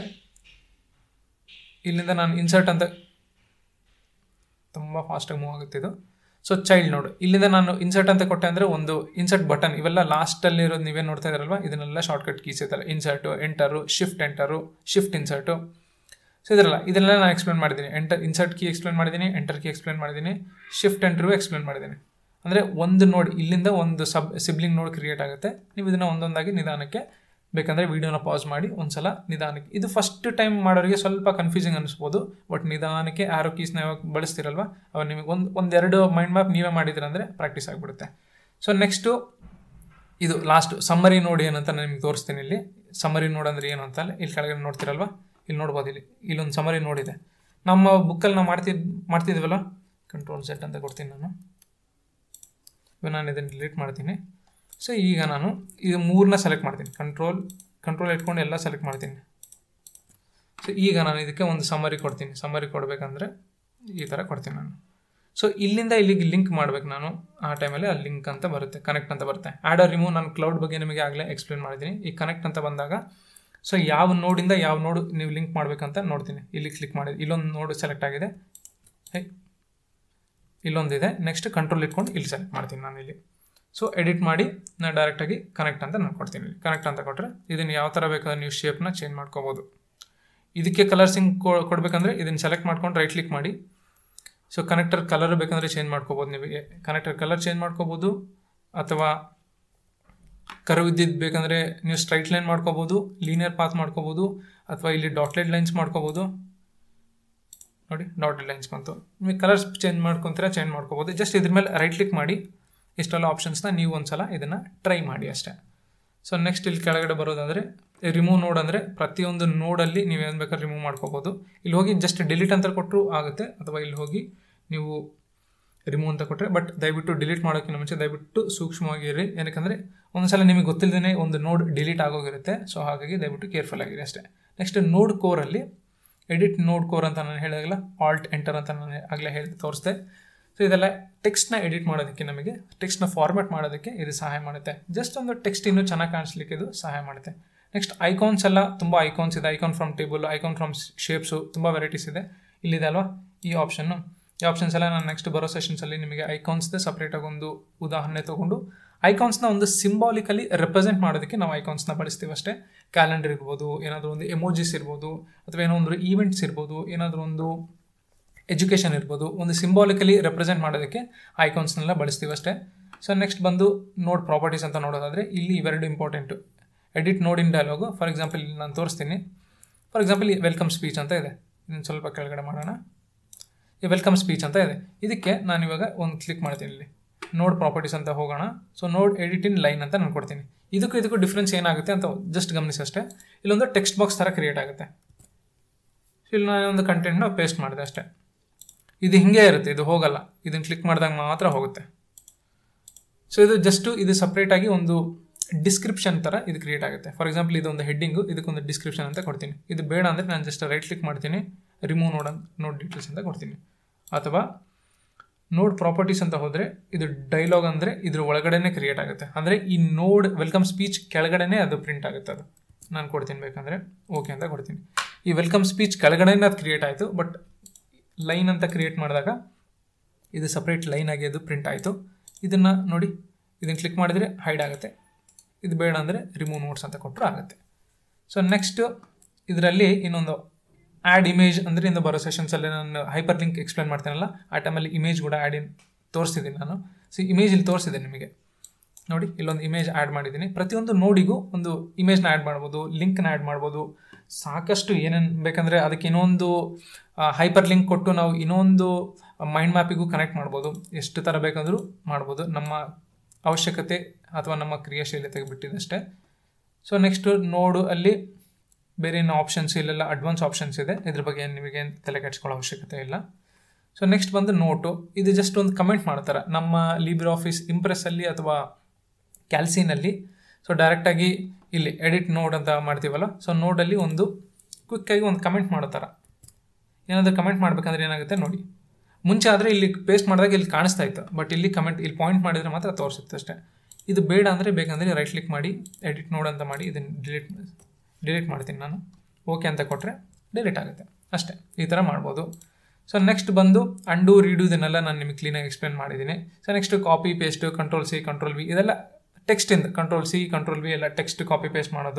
ಇಲ್ಲಿಂದ ನಾನು ಇನ್ಸರ್ಟ್ ಅಂತ ತುಂಬ ಫಾಸ್ಟಾಗಿ ಮೂವ್ ಆಗುತ್ತೆ ಇದು. ಸೊ ಚೈಲ್ಡ್ ನೋಡು, ಇಲ್ಲಿಂದ ನಾನು ಇನ್ಸರ್ಟ್ ಅಂತ ಕೊಟ್ಟೆ ಅಂದರೆ ಒಂದು ಇನ್ಸರ್ಟ್ ಬಟನ್, ಇವೆಲ್ಲ ಲಾಸ್ಟಲ್ಲಿರೋದು ನೀವೇ ನೋಡ್ತಾ ಇದ್ದಾರಲ್ವ, ಇದನ್ನೆಲ್ಲ ಶಾರ್ಟ್ಕಟ್ ಕೀಸ್ ಇತ್ತಲ್ಲ, insert, enter, shift insert. So ಇದನ್ನೆಲ್ಲ ನಾನು ಎಕ್ಸ್ಪ್ಲೇನ್ ಮಾಡಿದ್ದೀನಿ. ಇನ್ಸರ್ಟ್ ಕೀ ಎಕ್ಸ್ಪ್ಲೇನ್ ಮಾಡಿದ್ದೀನಿ, ಎಂಟರ್ ಕೀ ಎಕ್ಸ್ಪ್ಲೇನ್ ಮಾಡಿದ್ದೀನಿ, ಶಿಫ್ಟ್ ಎಂಟರ್ಗೂ ಎಕ್ಸ್ಪ್ಲೇನ್ ಮಾಡಿದ್ದೀನಿ. ಅಂದರೆ ಒಂದು ನೋಡ್ ಇಲ್ಲಿಂದ ಒಂದು ಸಿಬ್ಲಿಂಗ್ ನೋಡ್ ಕ್ರಿಯೇಟ್ ಆಗುತ್ತೆ. ನೀವು ಇದನ್ನು ಒಂದೊಂದಾಗಿ ನಿಧಾನಕ್ಕೆ ಬೇಕಂದರೆ ವೀಡಿಯೋನ ಪಾಸ್ ಮಾಡಿ ಒಂದ್ಸಲ ನಿಧಾನಕ್ಕೆ, ಇದು ಫಸ್ಟ್ ಟೈಮ್ ಮಾಡೋರಿಗೆ ಸ್ವಲ್ಪ ಕನ್ಫ್ಯೂಸಿಂಗ್ ಅನಿಸ್ಬೋದು, ಬಟ್ ನಿಧಾನಕ್ಕೆ ಆರೋ ಕೀಸ್ನ ಯಾವಾಗ ಬಳಸ್ತಿರಲ್ವ ಅವಾಗ ನಿಮಗೆ ಒಂದೆರಡು ಮೈಂಡ್ ಮ್ಯಾಪ್ ನೀವೇ ಮಾಡಿದ್ರಂದರೆ ಪ್ರಾಕ್ಟೀಸ್ ಆಗಿಬಿಡುತ್ತೆ. ಸೊ ನೆಕ್ಸ್ಟು ಇದು ಲಾಸ್ಟ್ ಸಮ್ಮರಿ ನೋಡ್ ಏನಂತ ನಾನು ನಿಮ್ಗೆ ತೋರಿಸ್ತೀನಿ. ಇಲ್ಲಿ ಸಮ್ಮರಿ ನೋಡ್ ಅಂದರೆ ಏನು ಅಂತ ಇಲ್ಲಿ ಕೆಳಗಡೆ ನೋಡ್ತಿರಲ್ವ, ಇಲ್ಲಿ ನೋಡ್ಬೋದು, ಇಲ್ಲೊಂದು ಸಮ್ಮರಿ ನೋಡಿದೆ. ನಮ್ಮ ಬುಕ್ಕಲ್ಲಿ ನಾವು ಮಾಡ್ತಿದ್ವಲ್ಲ, ಕಂಟ್ರೋಲ್ Z ಅಂತ ಕೊಡ್ತೀನಿ ನಾನು ಇದನ್ನು ಡಿಲೀಟ್ ಮಾಡ್ತೀನಿ. ಸೊ ಈಗ ನಾನು ಇದು 3ನ ಸೆಲೆಕ್ಟ್ ಮಾಡ್ತೀನಿ, ಕಂಟ್ರೋಲ್ ಇಟ್ಕೊಂಡು ಎಲ್ಲ ಸೆಲೆಕ್ಟ್ ಮಾಡ್ತೀನಿ. ಸೊ ಈಗ ನಾನು ಇದಕ್ಕೆ ಒಂದು ಸಮ್ಮರಿ ಕೊಡ್ತೀನಿ. ಸಮ್ಮರಿ ಕೊಡಬೇಕಂದ್ರೆ ಈ ಥರ ಕೊಡ್ತೀನಿ ನಾನು. ಸೊ ಇಲ್ಲಿಂದ ಇಲ್ಲಿಗೆ ಲಿಂಕ್ ಮಾಡಬೇಕು ನಾನು. ಆ ಟೈಮಲ್ಲಿ ಆ ಲಿಂಕ್ ಅಂತ ಬರುತ್ತೆ, ಕನೆಕ್ಟ್ ಅಂತ ಬರುತ್ತೆ. ಆ್ಯಡ್ ಆರ್ ರಿಮೂವ್ ನಾನು ಕ್ಲೌಡ್ ಬಗ್ಗೆ ನಿಮಗೆ ಆಗಲೇ ಎಕ್ಸ್ಪ್ಲೇನ್ ಮಾಡಿದ್ದೀನಿ. ಈ ಕನೆಕ್ಟ್ ಅಂತ ಬಂದಾಗ ಸೊ ಯಾವ ನೋಡಿಂದ ಯಾವ ನೋಡು ನೀವು ಲಿಂಕ್ ಮಾಡಬೇಕಂತ ನೋಡ್ತೀನಿ. ಇಲ್ಲಿ ಕ್ಲಿಕ್ ಮಾಡಿದೆ, ಇಲ್ಲೊಂದು ನೋಡು ಸೆಲೆಕ್ಟ್ ಆಗಿದೆ, ಇಲ್ಲೊಂದಿದೆ. ನೆಕ್ಸ್ಟ್ ಕಂಟ್ರೋಲ್ ಇಟ್ಕೊಂಡು ಇಲ್ಲಿ ಸೆಲೆಕ್ಟ್ ಮಾಡ್ತೀನಿ ನಾನು ಇಲ್ಲಿ. ಸೊ ಎಡಿಟ್ ಮಾಡಿ ನಾನು ಡೈರೆಕ್ಟಾಗಿ ಕನೆಕ್ಟ್ ಅಂತ ನಾನು ಕೊಡ್ತೀನಿ. ಕನೆಕ್ಟ್ ಅಂತ ಕೊಟ್ಟರೆ ಇದನ್ನು ಯಾವ ಥರ ಬೇಕಾದ್ರೆ ನೀವು ಶೇಪ್ನ ಚೇಂಜ್ ಮಾಡ್ಕೋಬೋದು. ಇದಕ್ಕೆ ಕಲರ್ಸಿಂಗ್ ಕೊಡಬೇಕಂದ್ರೆ ಇದನ್ನು ಸೆಲೆಕ್ಟ್ ಮಾಡ್ಕೊಂಡು ರೈಟ್ ಕ್ಲಿಕ್ ಮಾಡಿ. ಸೊ ಕನೆಕ್ಟರ್ ಕಲರ್ ಬೇಕಂದರೆ ಚೇಂಜ್ ಮಾಡ್ಕೋಬೋದು. ನಿಮಗೆ ಕನೆಕ್ಟರ್ ಕಲರ್ ಚೇಂಜ್ ಮಾಡ್ಕೋಬೋದು, ಅಥವಾ ಕರ್ವ್ ಇದ್ದಿದ್ದು ಬೇಕಂದರೆ ನೀವು ಸ್ಟ್ರೈಟ್ ಲೈನ್ ಮಾಡ್ಕೋಬೋದು, ಲೀನಿಯರ್ ಪಾತ್ ಮಾಡ್ಕೋಬೋದು, ಅಥವಾ ಇಲ್ಲಿ ಡಾಟ್ಲೆಡ್ ಲೈನ್ಸ್ ಮಾಡ್ಕೋಬೋದು. ನೋಡಿ ಡಾಟೆಡ್ ಲೈನ್ಸ್ ಬಂತು. ನಿಮಗೆ ಕಲರ್ಸ್ ಚೇಂಜ್ ಮಾಡ್ಕೋಬೋದು. ಜಸ್ಟ್ ಇದ್ರ ಮೇಲೆ ರೈಟ್ ಕ್ಲಿಕ್ ಮಾಡಿ ಇಷ್ಟೆಲ್ಲ ಆಪ್ಷನ್ಸ್ನ ನೀವು ಒಂದ್ಸಲ ಇದನ್ನು ಟ್ರೈ ಮಾಡಿ ಅಷ್ಟೇ. ಸೊ ನೆಕ್ಸ್ಟ್ ಇಲ್ಲಿ ಕೆಳಗಡೆ ಬರೋದಾದರೆ ರಿಮೂವ್ ನೋಡ್ ಅಂದರೆ ಪ್ರತಿಯೊಂದು ನೋಡಲ್ಲಿ ನೀವು ಏನು ಬೇಕಾದ್ರೆ ರಿಮೂವ್ ಮಾಡ್ಕೋಬೋದು. ಇಲ್ಲಿ ಹೋಗಿ ಜಸ್ಟ್ ಡಿಲೀಟ್ ಅಂತ ಕೊಟ್ಟರು ಆಗುತ್ತೆ, ಅಥವಾ ಇಲ್ಲಿ ಹೋಗಿ ನೀವು ರಿಮೂವ್ ಅಂತ ಕೊಟ್ಟರೆ. ಬಟ್ ದಯವಿಟ್ಟು ಡಿಲೀಟ್ ಮಾಡೋಕ್ಕಿಂತ ಮುಂಚೆ ದಯವಿಟ್ಟು ಸೂಕ್ಷ್ಮವಾಗಿ ಇರಿ, ಏನಕ್ಕೆ ಒಂದ್ಸಲ ನಿಮಗೆ ಗೊತ್ತಿಲ್ಲದೇ ಒಂದು ನೋಡ್ ಡಿಲೀಟ್ ಆಗೋಗಿರುತ್ತೆ. ಸೊ ಹಾಗಾಗಿ ದಯವಿಟ್ಟು ಕೇರ್ಫುಲ್ ಆಗಿರಿ ಅಷ್ಟೇ. ನೆಕ್ಸ್ಟ್ ನೋಡ್ ಕೋರಲ್ಲಿ ಎಡಿಟ್ ನೋಡ್ ಕೋರ್ ಅಂತ ನಾನು ಹೇಳಿದಾಗಲ್ಲ, ಆಲ್ಟ್ ಎಂಟರ್ ಅಂತ ನಾನು ಆಗಲೇ ತೋರಿಸ್ದೆ. ಸೊ ಇದೆಲ್ಲ ಟೆಕ್ಸ್ಟ್ನ ಎಡಿಟ್ ಮಾಡೋದಕ್ಕೆ, ನಮಗೆ ಟೆಕ್ಸ್ಟ್ನ ಫಾರ್ಮ್ಯಾಟ್ ಮಾಡೋದಕ್ಕೆ ಇದು ಸಹಾಯ ಮಾಡುತ್ತೆ. ಜಸ್ಟ್ ಒಂದು ಟೆಕ್ಸ್ಟ್ ಇನ್ನೂ ಚೆನ್ನಾಗಿ ಕಾಣಿಸ್ಲಿಕ್ಕೆ ಇದು ಸಹಾಯ ಮಾಡುತ್ತೆ. ನೆಕ್ಸ್ಟ್ ಐಕಾನ್ಸ್ ಎಲ್ಲ ತುಂಬ ಐಕಾನ್ಸ್ ಇದೆ. Icon from table, icon from shapes, ತುಂಬ ವೆರೈಟೀಸ್ ಇದೆ. ಇಲ್ಲಿದೆ ಅಲ್ವಾ ಈ ಆಪ್ಷನ್ನು. ಈ ಆಪ್ಷನ್ಸ್ ಎಲ್ಲ ನಾನು ನೆಕ್ಸ್ಟ್ ಬರೋ ಸೆಷನ್ಸಲ್ಲಿ ನಿಮಗೆ ಐಕಾನ್ಸ್ದೇ ಸಪ್ರೇಟಾಗಿ ಒಂದು ಉದಾಹರಣೆ ತೊಗೊಂಡು ಐಕಾನ್ಸ್ನ ಒಂದು ಸಿಂಬಾಲಿಕಲಿ ರೆಪ್ರೆಸೆಂಟ್ ಮಾಡೋದಕ್ಕೆ ನಾವು ಐಕಾನ್ಸ್ನ ಬಳಸ್ತೀವಿ ಅಷ್ಟೇ. ಕ್ಯಾಲೆಂಡರ್ ಇರ್ಬೋದು, ಏನಾದರೂ ಒಂದು ಎಮೋಜಿಸ್ ಇರ್ಬೋದು, ಅಥವಾ ಏನೋ ಒಂದು ಈವೆಂಟ್ಸ್ ಇರ್ಬೋದು, ಏನಾದರೂ ಒಂದು ಎಜುಕೇಷನ್ ಇರ್ಬೋದು, ಒಂದು ಸಿಂಬಾಲಿಕಲಿ ರೆಪ್ರೆಸೆಂಟ್ ಮಾಡೋದಕ್ಕೆ ಐಕಾನ್ಸ್ನೆಲ್ಲ ಬಳಸ್ತೀವಿ ಅಷ್ಟೇ. ಸೊ ನೆಕ್ಸ್ಟ್ ಬಂದು ನೋಡ್ ಪ್ರಾಪರ್ಟೀಸ್ ಅಂತ ನೋಡೋದಾದರೆ ಇಲ್ಲಿ ಇವೆರಡು ಇಂಪಾರ್ಟೆಂಟು. ಎಡಿಟ್ ನೋಡ್ ಇನ್ ಡೈಲಾಗು, ಫಾರ್ ಎಕ್ಸಾಂಪಲ್ ಇಲ್ಲಿ ನಾನು ತೋರಿಸ್ತೀನಿ. ಫಾರ್ ಎಕ್ಸಾಂಪಲ್ ಈ ವೆಲ್ಕಮ್ ಸ್ಪೀಚ್ ಅಂತ ಇದೆ. ಇನ್ನೊಂದು ಸ್ವಲ್ಪ ಕೆಳಗಡೆ ಮಾಡೋಣ. ಈ ವೆಲ್ಕಮ್ ಸ್ಪೀಚ್ ಅಂತ ಇದೆ. ಇದಕ್ಕೆ ನಾನು ಇವಾಗ ಒಂದು ಕ್ಲಿಕ್ ಮಾಡ್ತೀನಿ. ಇಲ್ಲಿ ನೋಡ್ ಪ್ರಾಪರ್ಟೀಸ್ ಅಂತ ಹೋಗೋಣ. ಸೊ ನೋಡ್ ಎಡಿಟ್ ಇನ್ ಲೈನ್ ಅಂತ ನಾನು ಕೊಡ್ತೀನಿ. ಇದಕ್ಕೂ ಡಿಫ್ರೆನ್ಸ್ ಏನಾಗುತ್ತೆ ಅಂತ ಜಸ್ಟ್ ಗಮನಿಸಿ ಅಷ್ಟೇ. ಇಲ್ಲೊಂದು ಟೆಕ್ಸ್ಟ್ ಬಾಕ್ಸ್ ಥರ ಕ್ರಿಯೇಟ್ ಆಗುತ್ತೆ. ಇಲ್ಲಿ ನಾನು ಒಂದು ಕಂಟೆಂಟ್ನ ಪೇಸ್ಟ್ ಮಾಡಿದೆ ಅಷ್ಟೇ. ಇದು ಹಿಂಗೆ ಇರುತ್ತೆ, ಇದು ಹೋಗಲ್ಲ. ಇದನ್ನು ಕ್ಲಿಕ್ ಮಾಡಿದಾಗ ಮಾತ್ರ ಹೋಗುತ್ತೆ. ಸೊ ಇದು ಜಸ್ಟು ಇದು ಸಪ್ರೇಟಾಗಿ ಒಂದು ಡಿಸ್ಕ್ರಿಪ್ಷನ್ ಥರ ಇದು ಕ್ರಿಯೇಟ್ ಆಗುತ್ತೆ. ಫಾರ್ ಎಕ್ಸಾಂಪಲ್ ಇದೊಂದು ಹೆಡ್ಡಿಂಗು, ಇದಕ್ಕೊಂದು ಡಿಸ್ಕ್ರಿಪ್ಷನ್ ಅಂತ ಕೊಡ್ತೀನಿ. ಇದು ಬೇಡ ಅಂದರೆ ನಾನು ಜಸ್ಟ್ ರೈಟ್ ಕ್ಲಿಕ್ ಮಾಡ್ತೀನಿ, ರಿಮೂವ್ ನೋಡ್ ಡೀಟೇಲ್ಸ್ ಅಂತ ಕೊಡ್ತೀನಿ. ಅಥವಾ ನೋಡ್ ಪ್ರಾಪರ್ಟೀಸ್ ಅಂತ ಹೋದರೆ ಇದು ಡೈಲಾಗ್ ಅಂದರೆ ಇದ್ರ ಒಳಗಡೆನೇ ಕ್ರಿಯೇಟ್ ಆಗುತ್ತೆ. ಅಂದರೆ ಈ ನೋಡ್ ವೆಲ್ಕಮ್ ಸ್ಪೀಚ್ ಕೆಳಗಡೆನೇ ಅದು ಪ್ರಿಂಟ್ ಆಗುತ್ತೆ. ಅದು ನಾನು ಕೊಡ್ತೀನಿ, ಬೇಕಂದರೆ ಓಕೆ ಅಂತ ಕೊಡ್ತೀನಿ. ಈ ವೆಲ್ಕಮ್ ಸ್ಪೀಚ್ ಕೆಳಗಡೆನೇ ಅದು ಕ್ರಿಯೇಟ್ ಆಯಿತು. ಬಟ್ ಲೈನ್ ಅಂತ ಕ್ರಿಯೇಟ್ ಮಾಡಿದಾಗ ಇದು ಸಪ್ರೇಟ್ ಲೈನ್ ಆಗಿ ಅದು ಪ್ರಿಂಟ್ ಆಯಿತು. ಇದನ್ನು ನೋಡಿ, ಇದನ್ನು ಕ್ಲಿಕ್ ಮಾಡಿದರೆ ಹೈಡ್ ಆಗುತ್ತೆ. ಇದು ಬೇಡ ಅಂದರೆ ರಿಮೂವ್ ನೋಟ್ಸ್ ಅಂತ ಕೊಟ್ಟರು ಆಗುತ್ತೆ. ಸೊ ನೆಕ್ಸ್ಟ್ ಇದರಲ್ಲಿ ಇನ್ನೊಂದು ಆ್ಯಡ್ ಇಮೇಜ್ ಅಂದರೆ ಇಂದ ಬರೋ ಸೆಷನ್ಸಲ್ಲಿ ನಾನು ಹೈಪರ್ ಲಿಂಕ್ ಎಕ್ಸ್ಪ್ಲೇನ್ ಮಾಡ್ತೀನಲ್ಲ, ಆ ಟೈಮಲ್ಲಿ ಇಮೇಜ್ ಕೂಡ ತೋರಿಸ್ತಿದ್ದೀನಿ ನಾನು. ಸೊ ಇಮೇಜ್ ಇಲ್ಲಿ ತೋರಿಸಿದೆ ನಿಮಗೆ ನೋಡಿ. ಇಲ್ಲೊಂದು ಇಮೇಜ್ ಆ್ಯಡ್ ಮಾಡಿದ್ದೀನಿ. ಪ್ರತಿಯೊಂದು ನೋಡಿಗೂ ಒಂದು ಇಮೇಜ್ನ ಆ್ಯಡ್ ಮಾಡ್ಬೋದು, ಲಿಂಕ್ನ ಆ್ಯಡ್ ಮಾಡ್ಬೋದು, ಸಾಕಷ್ಟು ಏನೇನು ಬೇಕಂದರೆ ಅದಕ್ಕೆ ಇನ್ನೊಂದು ಹೈಪರ್ ಲಿಂಕ್ ಕೊಟ್ಟು ನಾವು ಇನ್ನೊಂದು ಮೈಂಡ್ ಮ್ಯಾಪಿಗೂ ಕನೆಕ್ಟ್ ಮಾಡ್ಬೋದು. ಎಷ್ಟು ಥರ ಬೇಕಂದ್ರೂ ಮಾಡ್ಬೋದು, ನಮ್ಮ ಅವಶ್ಯಕತೆ ಅಥವಾ ನಮ್ಮ ಕ್ರಿಯಾಶೀಲತೆಗೆ ಬಿಟ್ಟಿದ್ದಷ್ಟೇ. ಸೊ ನೆಕ್ಸ್ಟು ನೋಡು ಅಲ್ಲಿ ಬೇರೆ ಏನು ಆಪ್ಷನ್ಸ್ ಇಲ್ಲೆಲ್ಲ ಅಡ್ವಾನ್ಸ್ ಆಪ್ಷನ್ಸ್ ಇದೆ. ಇದ್ರ ಬಗ್ಗೆ ನಿಮಗೇನು ತಲೆ ಕೆಡಿಸ್ಕೊಳ್ಳೋ ಅವಶ್ಯಕತೆ ಇಲ್ಲ. ಸೊ ನೆಕ್ಸ್ಟ್ ಬಂದು ನೋಟು. ಇದು ಜಸ್ಟ್ ಒಂದು ಕಮೆಂಟ್ ಮಾಡ್ತಾರೆ ನಮ್ಮ ಲಿಬ್ರೆ ಆಫೀಸ್ ಇಂಪ್ರೆಸ್ಸಲ್ಲಿ ಅಥವಾ ಕ್ಯಾಲ್ಸಿನಲ್ಲಿ. ಸೊ ಡೈರೆಕ್ಟಾಗಿ ಇಲ್ಲಿ ಎಡಿಟ್ ನೋಡ್ ಅಂತ ಮಾಡ್ತೀವಲ್ಲ, ಸೊ ನೋಡಲ್ಲಿ ಒಂದು ಕ್ವಿಕ್ಕಾಗಿ ಒಂದು ಕಮೆಂಟ್ ಮಾಡೋ ಥರ ಏನಾದರೂ ಕಮೆಂಟ್ ಮಾಡಬೇಕಂದ್ರೆ ಏನಾಗುತ್ತೆ ನೋಡಿ. ಮುಂಚೆ ಆದರೆ ಇಲ್ಲಿ ಪೇಸ್ಟ್ ಮಾಡಿದಾಗ ಇಲ್ಲಿ ಕಾಣಿಸ್ತಾ ಇತ್ತು, ಬಟ್ ಇಲ್ಲಿ ಕಮೆಂಟ್ ಇಲ್ಲಿ ಪಾಯಿಂಟ್ ಮಾಡಿದರೆ ಮಾತ್ರ ತೋರಿಸುತ್ತೆ ಅಷ್ಟೇ. ಇದು ಬೇಡ ಅಂದರೆ ಬೇಕಂದರೆ ರೈಟ್ ಕ್ಲಿಕ್ ಮಾಡಿ ಎಡಿಟ್ ನೋಡ್ ಅಂತ ಮಾಡಿ ಇದನ್ನು ಡಿಲೀಟ್ ಮಾಡ್ತೀನಿ ನಾನು. ಓಕೆ ಅಂತ ಕೊಟ್ಟರೆ ಡಿಲೀಟ್ ಆಗುತ್ತೆ ಅಷ್ಟೇ. ಈ ಥರ ಮಾಡ್ಬೋದು. ಸೊ ನೆಕ್ಸ್ಟ್ ಬಂದು ಅಂಡು ರೀಡು ಇದನ್ನೆಲ್ಲ ನಾನು ನಿಮಗೆ ಕ್ಲೀನಾಗಿ ಎಕ್ಸ್ಪ್ಲೇನ್ ಮಾಡಿದ್ದೀನಿ. So next copy paste, control C control V ಇದೆಲ್ಲ ಟೆಕ್ಸ್ಟಿಂದ ಕಂಟ್ರೋಲ್-C ಕಂಟ್ರೋಲ್-V ಎಲ್ಲ ಟೆಕ್ಸ್ಟ್ ಕಾಪಿ ಪೇಸ್ಟ್ ಮಾಡೋದು.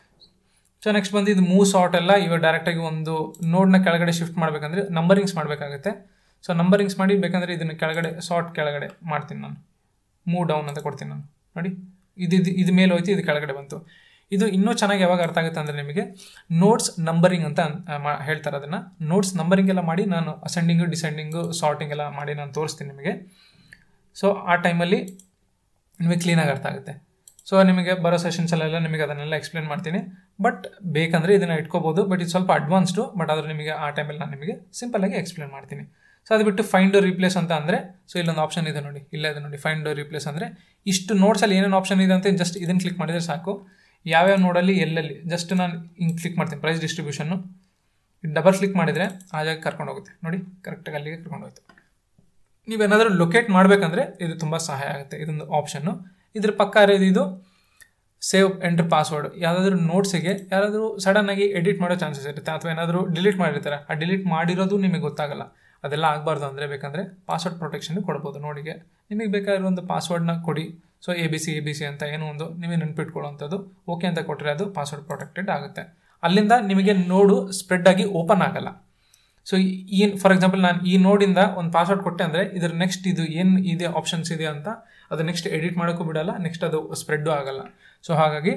ಸೊ ನೆಕ್ಸ್ಟ್ ಬಂದು ಇದು ಮೂವ್ ಸಾರ್ಟ್ ಎಲ್ಲ ಇವಾಗ ಡೈರೆಕ್ಟಾಗಿ ಒಂದು ನೋಡ್ನ ಕೆಳಗಡೆ ಶಿಫ್ಟ್ ಮಾಡಬೇಕಂದ್ರೆ ನಂಬರಿಂಗ್ಸ್ ಮಾಡಬೇಕಾಗುತ್ತೆ. ಸೊ ನಂಬರಿಂಗ್ಸ್ ಮಾಡಿ ಬೇಕಂದರೆ ಇದನ್ನು ಕೆಳಗಡೆ ಸಾರ್ಟ್ ಕೆಳಗಡೆ ಮಾಡ್ತೀನಿ ನಾನು. ಮೂವ್ ಡೌನ್ ಅಂತ ಕೊಡ್ತೀನಿ ನಾನು ನೋಡಿ. ಇದು ಮೇಲೆ ಹೋಯ್ತು, ಇದು ಕೆಳಗಡೆ ಬಂತು. ಇದು ಇನ್ನೂ ಚೆನ್ನಾಗಿ ಯಾವಾಗ ಅರ್ಥ ಆಗುತ್ತೆ ಅಂದರೆ ನಿಮಗೆ ನೋಟ್ಸ್ ನಂಬರಿಂಗ್ ಅಂತ ಹೇಳ್ತಾರೆ. ಅದನ್ನು ನೋಟ್ಸ್ ನಂಬರಿಂಗ್ ಎಲ್ಲ ಮಾಡಿ ನಾನು ಅಸೆಂಡಿಂಗು ಡಿಸೆಂಡಿಂಗು ಸಾರ್ಟಿಂಗ್ ಎಲ್ಲ ಮಾಡಿ ನಾನು ತೋರಿಸ್ತೀನಿ ನಿಮಗೆ. ಸೊ ಆ ಟೈಮಲ್ಲಿ ನಿಮಗೆ ಕ್ಲೀನಾಗಿ ಅರ್ಥ ಆಗುತ್ತೆ. ಸೊ ನಿಮಗೆ ಬರೋ ಸೆಷನ್ಸಲ್ಲೆಲ್ಲ ನಿಮಗೆ ಅದನ್ನೆಲ್ಲ ಎಕ್ಸ್ಪ್ಲೇನ್ ಮಾಡ್ತೀನಿ. ಬಟ್ ಬೇಕಂದರೆ ಇದನ್ನು ಇಟ್ಕೋಬೋದು, ಬಟ್ ಇದು ಸ್ವಲ್ಪ ಅಡ್ವಾನ್ಸ್ಡು. ಬಟ್ ಆದರೆ ನಿಮಗೆ ಆ ಟೈಮಲ್ಲಿ ನಾನು ನಿಮಗೆ ಸಿಂಪಲ್ಲಾಗಿ ಎಕ್ಸ್ಪ್ಲೇನ್ ಮಾಡ್ತೀನಿ. ಸೊ ಅದು ಬಿಟ್ಟು ಫೈಂಡ್ ರೀಪ್ಲೇಸ್ ಅಂತ ಅಂದರೆ, ಸೊ ಇಲ್ಲೊಂದು ಆಪ್ಷನ್ ಇದೆ ನೋಡಿ, ಇಲ್ಲೇ ಇದೆ ನೋಡಿ ಫೈಂಡ್ ರೀಪ್ಲೇಸ್ ಅಂದರೆ ಇಷ್ಟು ನೋಟ್ಸಲ್ಲಿ ಏನೇನು ಆಪ್ಷನ್ ಇದೆ ಅಂತ ಜಸ್ಟ್ ಇದನ್ನು ಕ್ಲಿಕ್ ಮಾಡಿದರೆ ಸಾಕು. ಯಾವ್ಯಾವ ನೋಡಲ್ಲಿ ಎಲ್ಲೆಲ್ಲಿ ಜಸ್ಟ್ ನಾನು ಹಿಂಗೆ ಕ್ಲಿಕ್ ಮಾಡ್ತೀನಿ. ಪ್ರೈಸ್ ಡಿಸ್ಟ್ರಿಬ್ಯೂಷನ್ನು ಡಬಲ್ ಕ್ಲಿಕ್ ಮಾಡಿದರೆ ಆ ಜಾಗ ಕರ್ಕೊಂಡು ಹೋಗುತ್ತೆ ನೋಡಿ, ಕರೆಕ್ಟಾಗಿ ಅಲ್ಲಿಗೆ ಕರ್ಕೊಂಡು ಹೋಯ್ತು. ನೀವೇನಾದರೂ ಲೊಕೇಟ್ ಮಾಡಬೇಕಂದ್ರೆ ಇದು ತುಂಬ ಸಹಾಯ ಆಗುತ್ತೆ, ಇದೊಂದು ಆಪ್ಷನ್ನು. ಇದ್ರ ಪಕ್ಕ ಇರೋದು ಇದು ಸೇವ್ ಎಂಟರ್ ಪಾಸ್ವರ್ಡ್. ಯಾವುದಾದ್ರೂ ನೋಟ್ಸಿಗೆ ಯಾರಾದರೂ ಸಡನ್ನಾಗಿ ಎಡಿಟ್ ಮಾಡೋ ಚಾನ್ಸಸ್ ಇರುತ್ತೆ, ಅಥವಾ ಏನಾದರೂ ಡಿಲೀಟ್ ಮಾಡಿರ್ತಾರೆ, ಆ ಡಿಲೀಟ್ ಮಾಡಿರೋದು ನಿಮಗೆ ಗೊತ್ತಾಗಲ್ಲ. ಅದೆಲ್ಲ ಆಗಬಾರ್ದು ಅಂದರೆ ಬೇಕಂದರೆ ಪಾಸ್ವರ್ಡ್ ಪ್ರೊಟೆಕ್ಷನ್ ಕೊಡ್ಬೋದು. ನೋಡಿಗೆ ನಿಮಗೆ ಬೇಕಾಗಿರೋ ಒಂದು ಪಾಸ್ವರ್ಡ್ನ ಕೊಡಿ. ಸೊ ಎ ಬಿ ಸಿ ಅಂತ ಏನೋ ಒಂದು ನೀವೇ ನೆನ್ಪಿಟ್ಕೊಳ್ಳೋವಂಥದ್ದು ಓಕೆ ಅಂತ ಕೊಟ್ಟರೆ ಅದು ಪಾಸ್ವರ್ಡ್ ಪ್ರೊಟೆಕ್ಟೆಡ್ ಆಗುತ್ತೆ. ಅಲ್ಲಿಂದ ನಿಮಗೆ ನೋಡು ಸ್ಪ್ರೆಡ್ ಆಗಿ ಓಪನ್ ಆಗಲ್ಲ. ಸೊ ಫಾರ್ ಎಕ್ಸಾಂಪಲ್ ನಾನು ಈ ನೋಡಿಂದ ಒಂದು ಪಾಸ್ವರ್ಡ್ ಕೊಟ್ಟೆ ಅಂದರೆ ಇದ್ರ ನೆಕ್ಸ್ಟ್ ಇದು ಏನು ಇದೆ ಆಪ್ಷನ್ಸ್ ಇದೆ ಅಂತ ಅದು ನೆಕ್ಸ್ಟ್ ಎಡಿಟ್ ಮಾಡೋಕ್ಕೂ ಬಿಡಲ್ಲ, ನೆಕ್ಸ್ಟ್ ಅದು ಸ್ಪ್ರೆಡ್ಡು ಆಗಲ್ಲ. ಸೊ ಹಾಗಾಗಿ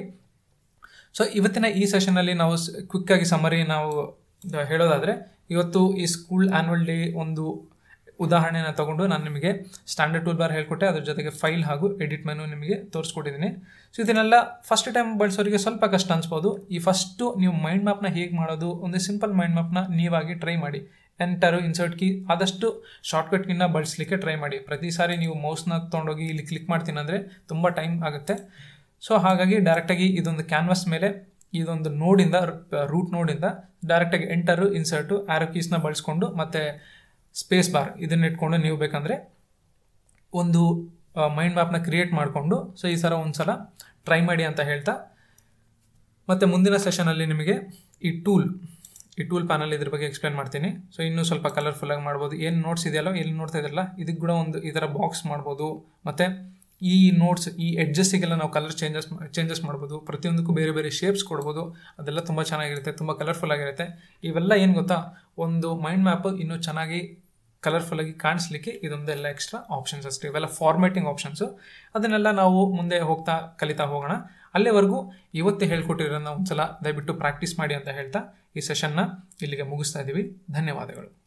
ಇವತ್ತಿನ ಈ ಸೆಷನಲ್ಲಿ ನಾವು ಕ್ವಿಕ್ಕಾಗಿ ಸಮರಿ ನಾವು ಹೇಳೋದಾದರೆ, ಇವತ್ತು ಈ ಸ್ಕೂಲ್ ಆ್ಯನ್ಯುವಲ್ ಡೇ ಒಂದು ಉದಾಹರಣೆನ ತಗೊಂಡು ನಾನು ನಿಮಗೆ ಸ್ಟ್ಯಾಂಡರ್ಡ್ ಟೂಲ್ ಬಾರ್ ಹೇಳ್ಕೊಟ್ಟೆ, ಅದ್ರ ಜೊತೆಗೆ ಫೈಲ್ ಹಾಗೂ ಎಡಿಟ್ ಮೆನು ನಿಮಗೆ ತೋರಿಸ್ಕೊಟ್ಟಿದ್ದೀನಿ. ಸೊ ಇದನ್ನೆಲ್ಲ ಫಸ್ಟ್ ಟೈಮ್ ಬಳಸೋರಿಗೆ ಸ್ವಲ್ಪ ಕಷ್ಟ ಅನಿಸ್ಬೋದು. ಈ ಫಸ್ಟು ನೀವು ಮೈಂಡ್ ಮ್ಯಾಪ್ನ ಹೇಗೆ ಮಾಡೋದು, ಒಂದು ಸಿಂಪಲ್ ಮೈಂಡ್ ಮ್ಯಾಪ್ನ ನೀವಾಗಿ ಟ್ರೈ ಮಾಡಿ. ಎಂಟರು ಇನ್ಸರ್ಟ್ ಕೀ ಆದಷ್ಟು ಶಾರ್ಟ್ಕಟ್ಗಿನ್ನ ಬಳಸಲಿಕ್ಕೆ ಟ್ರೈ ಮಾಡಿ. ಪ್ರತಿ ಸಾರಿ ನೀವು ಮೌಸ್ನ ತೊಗೊಂಡೋಗಿ ಇಲ್ಲಿ ಕ್ಲಿಕ್ ಮಾಡ್ತೀನಿ ಅಂದರೆ ತುಂಬ ಟೈಮ್ ಆಗುತ್ತೆ. ಸೊ ಹಾಗಾಗಿ ಡೈರೆಕ್ಟಾಗಿ ಇದೊಂದು ಕ್ಯಾನ್ವಾಸ್ ಮೇಲೆ ಇದೊಂದು ನೋಡಿಂದ ರೂಟ್ ನೋಡಿಂದ ಡೈರೆಕ್ಟಾಗಿ ಎಂಟರು ಇನ್ಸರ್ಟು ಆರೋ ಕೀಸ್ನ ಬಳಸ್ಕೊಂಡು ಮತ್ತು ಸ್ಪೇಸ್ ಬಾರ್ ಇದನ್ನ ಇಟ್ಕೊಂಡು ನೀವು ಬೇಕಂದರೆ ಒಂದು ಮೈಂಡ್ ಮ್ಯಾಪ್ನ ಕ್ರಿಯೇಟ್ ಮಾಡಿಕೊಂಡು ಸೊ ಈ ಥರ ಒಂದು ಸಲ ಟ್ರೈ ಮಾಡಿ ಅಂತ ಹೇಳ್ತಾ, ಮತ್ತು ಮುಂದಿನ ಸೆಷನಲ್ಲಿ ನಿಮಗೆ ಈ ಟೂಲ್ ಪ್ಯಾನಲ್ ಇದ್ರ ಬಗ್ಗೆ ಎಕ್ಸ್ಪ್ಲೇನ್ ಮಾಡ್ತೀನಿ. ಸೊ ಇನ್ನೂ ಸ್ವಲ್ಪ ಕಲರ್ಫುಲ್ಲಾಗಿ ಮಾಡ್ಬೋದು. ಏನು ನೋಟ್ಸ್ ಇದೆಯಲ್ಲ, ಎಲ್ಲಿ ನೋಡ್ತಾ ಇದ್ರಲ್ಲ, ಇದಕ್ಕೆ ಕೂಡ ಒಂದು ಈ ಥರ ಬಾಕ್ಸ್ ಮಾಡ್ಬೋದು. ಮತ್ತು ಈ ನೋಟ್ಸ್ ಈ ಎಡ್ಜಸ್ಸಿಗೆಲ್ಲ ನಾವು ಕಲರ್ ಚೇಂಜಸ್ ಮಾಡ್ಬೋದು. ಪ್ರತಿಯೊಂದಕ್ಕೂ ಬೇರೆ ಬೇರೆ ಶೇಪ್ಸ್ ಕೊಡ್ಬೋದು. ಅದೆಲ್ಲ ತುಂಬ ಚೆನ್ನಾಗಿರುತ್ತೆ, ತುಂಬ ಕಲರ್ಫುಲ್ ಆಗಿರುತ್ತೆ. ಇವೆಲ್ಲ ಏನು ಗೊತ್ತಾ, ಒಂದು ಮೈಂಡ್ ಮ್ಯಾಪ್ ಇನ್ನೂ ಚೆನ್ನಾಗಿ ಕಲರ್ಫುಲ್ಲಾಗಿ ಕಾಣಿಸ್ಲಿಕ್ಕೆ ಇದೊಂದೆಲ್ಲ ಎಕ್ಸ್ಟ್ರಾ ಆಪ್ಷನ್ಸ್ ಅಷ್ಟೇ. ಇವೆಲ್ಲ ಫಾರ್ಮ್ಯಾಟಿಂಗ್ ಆಪ್ಷನ್ಸು. ಅದನ್ನೆಲ್ಲ ನಾವು ಮುಂದೆ ಹೋಗ್ತಾ ಕಲಿತಾ ಹೋಗೋಣ. ಅಲ್ಲಿವರೆಗೂ ಇವತ್ತೇ ಹೇಳ್ಕೊಟ್ಟಿರೋದನ್ನ ಒಂದ್ಸಲ ದಯವಿಟ್ಟು ಪ್ರಾಕ್ಟೀಸ್ ಮಾಡಿ ಅಂತ ಹೇಳ್ತಾ ಈ ಸೆಷನ್ನ ಇಲ್ಲಿಗೆ ಮುಗಿಸ್ತಾ ಇದ್ದೀವಿ. ಧನ್ಯವಾದಗಳು.